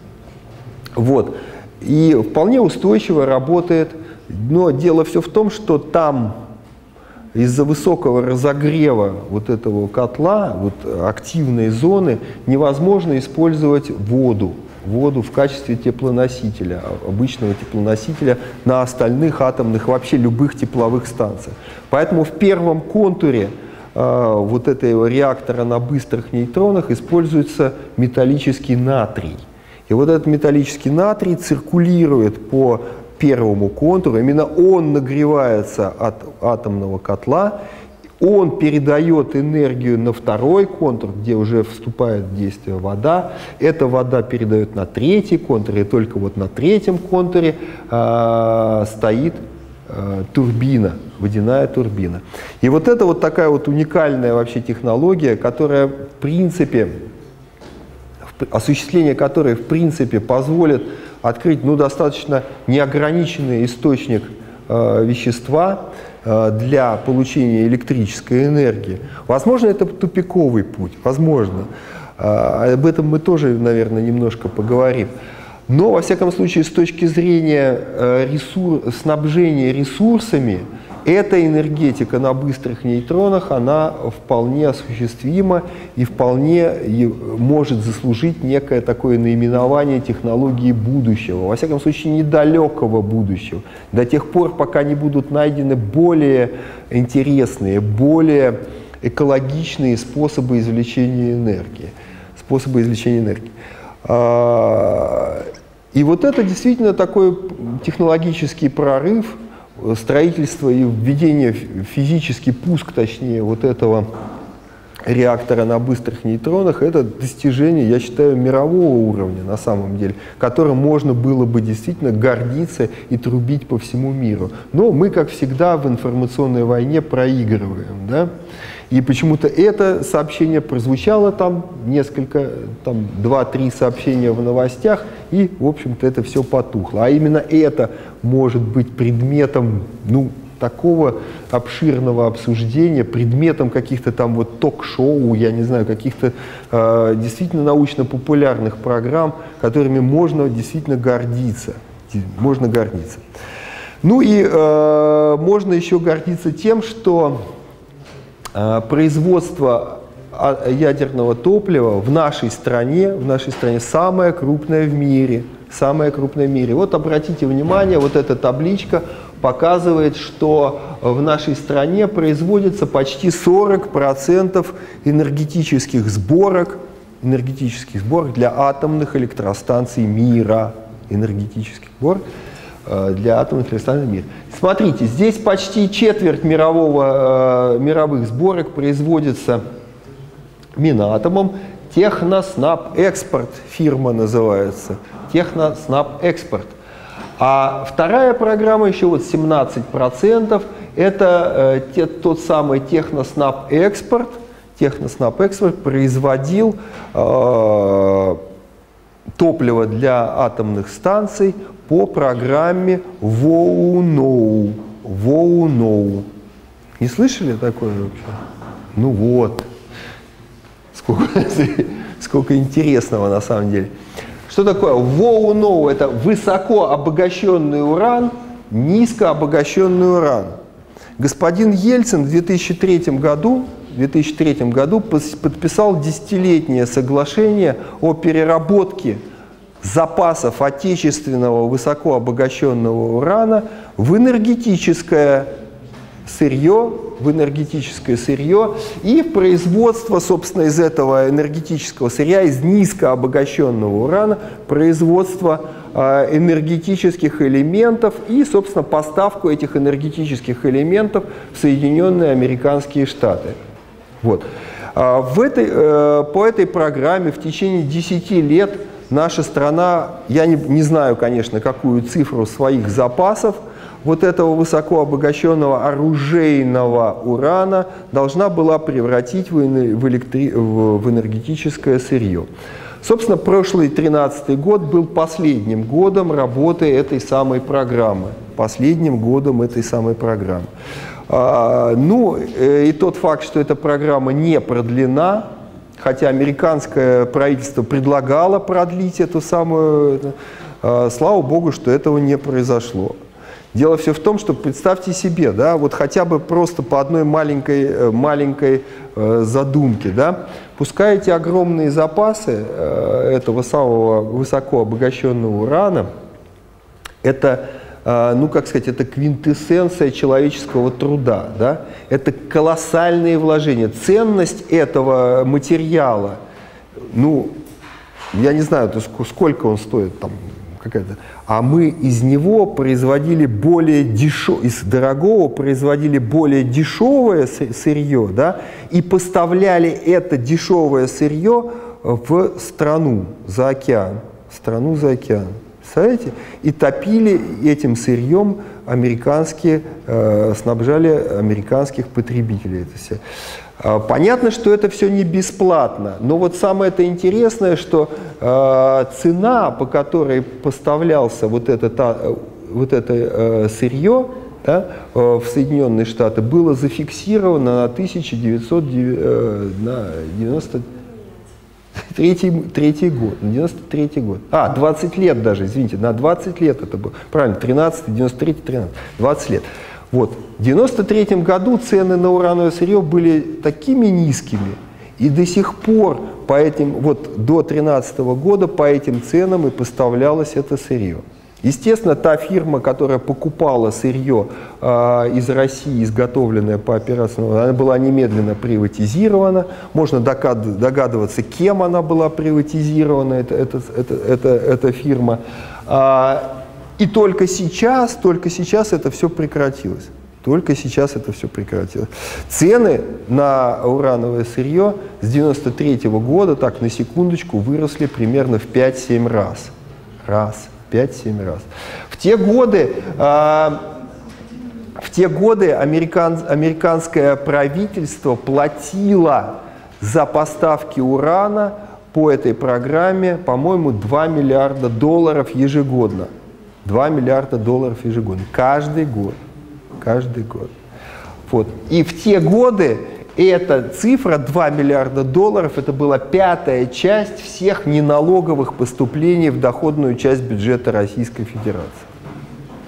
Вот. И вполне устойчиво работает, но дело все в том, что там из-за высокого разогрева вот этого котла, вот активной зоны, невозможно использовать воду, воду в качестве теплоносителя, обычного теплоносителя на остальных атомных, вообще любых тепловых станциях. Поэтому в первом контуре э, вот этого реактора на быстрых нейтронах используется металлический натрий. И вот этот металлический натрий циркулирует по первому контуру, именно он нагревается от атомного котла, он передает энергию на второй контур, где уже вступает в действие вода, эта вода передает на третий контур, и только вот на третьем контуре э, стоит э, турбина, водяная турбина. И вот это вот такая вот уникальная вообще технология, которая в принципе, осуществление которой в принципе позволит открыть ну, достаточно неограниченный источник э, вещества э, для получения электрической энергии. Возможно, это тупиковый путь, возможно. Э, об этом мы тоже, наверное, немножко поговорим. Но, во всяком случае, с точки зрения э, ресур... снабжения ресурсами, эта энергетика на быстрых нейтронах, она вполне осуществима и вполне может заслужить некое такое наименование технологии будущего. Во всяком случае, недалекого будущего. До тех пор, пока не будут найдены более интересные, более экологичные способы извлечения энергии. Способы извлечения энергии. И вот это действительно такой технологический прорыв, строительство и введение, физический пуск, точнее, вот этого реактора на быстрых нейтронах, это достижение, я считаю, мирового уровня на самом деле, которым можно было бы действительно гордиться и трубить по всему миру. Но мы, как всегда, в информационной войне проигрываем, да? И почему-то это сообщение прозвучало там несколько, там два-три сообщения в новостях, и, в общем-то, это все потухло. А именно это может быть предметом, ну, такого обширного обсуждения, предметом каких-то там вот ток-шоу, я не знаю, каких-то э, действительно научно-популярных программ, которыми можно действительно гордиться. Можно гордиться. Ну и э, можно еще гордиться тем, что э, производство ядерного топлива в нашей стране, в нашей стране самое крупное в мире. Самое крупное в мире. Вот обратите внимание, вот эта табличка показывает, что в нашей стране производится почти сорок процентов энергетических сборок, энергетических сборок для атомных электростанций мира. Энергетических сборок для атомных электростанций мира. Смотрите, здесь почти четверть мирового, мировых сборок производится Минатомом. Техноснаб Экспорт фирма называется. Техноснаб Экспорт. А вторая программа, еще вот семнадцать процентов, это э, те, тот самый Техноснаб Экспорт. Техноснаб Экспорт производил э, топливо для атомных станций по программе ВОУ-НОУ. ВОУ-НОУ. Не слышали такое вообще? Ну вот. Сколько, сколько интересного на самом деле. Что такое ВОУ-НОУ? Это высоко обогащенный уран, низко обогащенный уран. Господин Ельцин в две тысячи третьем году, в две тысячи третьем году подписал десятилетнее соглашение о переработке запасов отечественного высоко обогащенного урана в энергетическое сырье, в энергетическое сырье и в производство, собственно, из этого энергетического сырья, из низкообогащенного урана, производство э, энергетических элементов и, собственно, поставку этих энергетических элементов в Соединенные Американские Штаты. Вот. А в этой, э, по этой программе в течение десяти лет наша страна, я не, не знаю, конечно, какую цифру своих запасов, вот этого высоко обогащенного оружейного урана должна была превратить в, электри... в энергетическое сырье. Собственно, прошлый тринадцатый год был последним годом работы этой самой программы. Последним годом этой самой программы. А, ну, и тот факт, что эта программа не продлена, хотя американское правительство предлагало продлить эту самую, а, слава богу, что этого не произошло. Дело все в том, что представьте себе, да, вот хотя бы просто по одной маленькой, маленькой э, задумке, да, пускаете огромные запасы э, этого самого высоко обогащенного урана, это, э, ну как сказать, это квинтэссенция человеческого труда, да, это колоссальные вложения. Ценность этого материала, ну, я не знаю, сколько он стоит там, какая-то. А мы из него производили более дешевое, из дорогого производили более дешевое сырье, да, и поставляли это дешевое сырье в страну за океан, страну за океан. Представляете? И топили этим сырьем американские, э, снабжали американских потребителей. Это все. Понятно, что это все не бесплатно, но вот самое это интересное, что э, цена, по которой поставлялся вот это, та, вот это э, сырье, да, э, в Соединенные Штаты, было зафиксировано на тысяча девятьсот девяносто третий год, девяносто третий год. А, двадцать лет даже, извините, на двадцать лет это было. Правильно, тринадцатый, девяносто третий, тринадцатый, двадцать лет. Вот. В девяносто третьем году цены на урановое сырье были такими низкими, и до сих пор по этим, вот до две тысячи тринадцатого года по этим ценам и поставлялось это сырье. Естественно, та фирма, которая покупала сырье э, из России, изготовленное по операциям, она была немедленно приватизирована. Можно догадываться, кем она была приватизирована, эта, эта, эта, эта, эта фирма. А, И только сейчас, только сейчас это все прекратилось. Только сейчас это все прекратилось. Цены на урановое сырье с девяносто третьего года, так, на секундочку, выросли примерно в пять-семь раз. Раз, пять-семь раз. В те годы, э, в те годы американ, американское правительство платило за поставки урана по этой программе, по-моему, два миллиарда долларов ежегодно. два миллиарда долларов ежегодно. Каждый год. Каждый год. Вот. И в те годы эта цифра, два миллиарда долларов, это была пятая часть всех неналоговых поступлений в доходную часть бюджета Российской Федерации.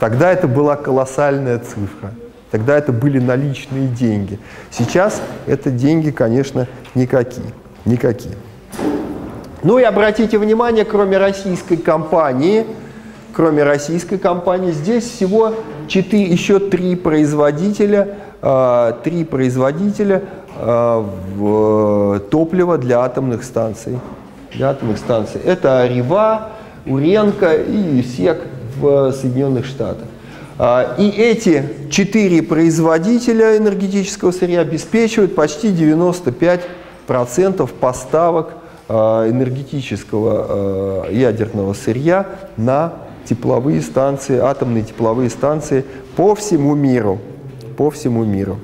Тогда это была колоссальная цифра. Тогда это были наличные деньги. Сейчас это деньги, конечно, никакие. никакие. Ну и обратите внимание, кроме российской компании, кроме российской компании, здесь всего четыре, еще три производителя, э, три производителя э, в, топлива для атомных станций. Для атомных станций. Это Арева, Уренко и СЕК в Соединенных Штатах. И эти четыре производителя энергетического сырья обеспечивают почти девяносто пять процентов поставок энергетического ядерного сырья на тепловые станции, атомные тепловые станции по всему миру. По всему миру.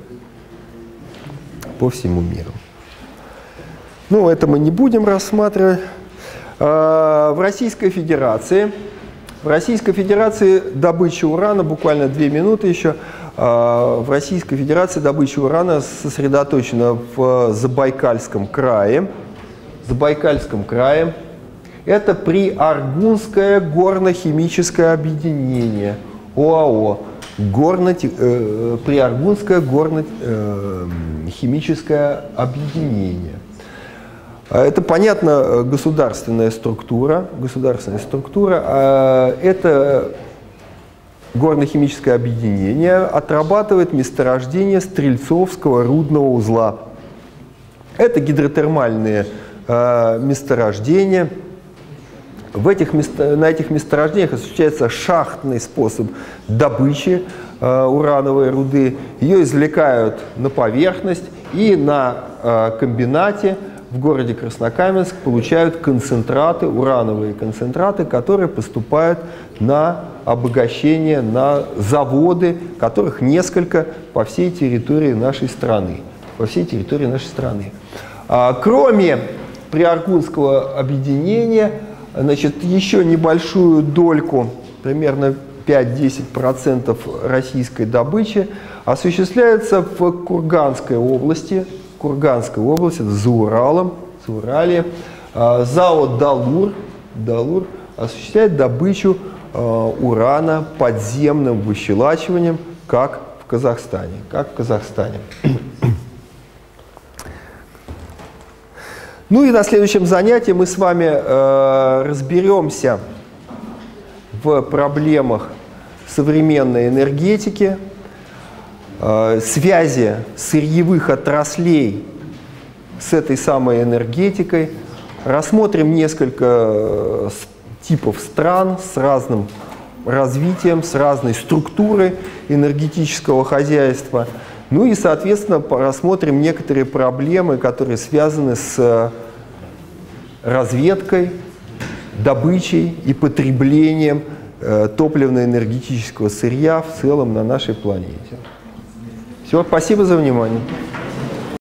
По всему миру. Ну, это мы не будем рассматривать. В Российской Федерации В Российской Федерации добыча урана, буквально две минуты еще, в Российской Федерации добыча урана сосредоточена в Забайкальском крае. Забайкальском крае. Это Приаргунское горно-химическое объединение, ОАО. Горно, э, Приаргунское горно-химическое объединение. Это, понятно, государственная структура. Государственная структура. Это горно-химическое объединение отрабатывает месторождение Стрельцовского рудного узла. Это гидротермальные месторождения. В этих место, на этих месторождениях осуществляется шахтный способ добычи урановой руды. Ее извлекают на поверхность и на комбинате в городе Краснокаменск получают концентраты, урановые концентраты, которые поступают на обогащение на заводы, которых несколько по всей территории нашей страны. По всей территории нашей страны. А, кроме Приаргунского объединения, значит, еще небольшую дольку, примерно пять-десять процентов российской добычи, осуществляется в Курганской области. Курганской области, за Уралом, за Урале. ЗАО «Далур», «Далур» осуществляет добычу урана подземным выщелачиванием, как в Казахстане. Как в Казахстане. Ну и на следующем занятии мы с вами э, разберемся в проблемах современной энергетики, связи сырьевых отраслей с этой самой энергетикой. Рассмотрим несколько типов стран с разным развитием, с разной структурой энергетического хозяйства. Ну и, соответственно, рассмотрим некоторые проблемы, которые связаны с разведкой, добычей и потреблением топливно-энергетического сырья в целом на нашей планете. Все, спасибо за внимание.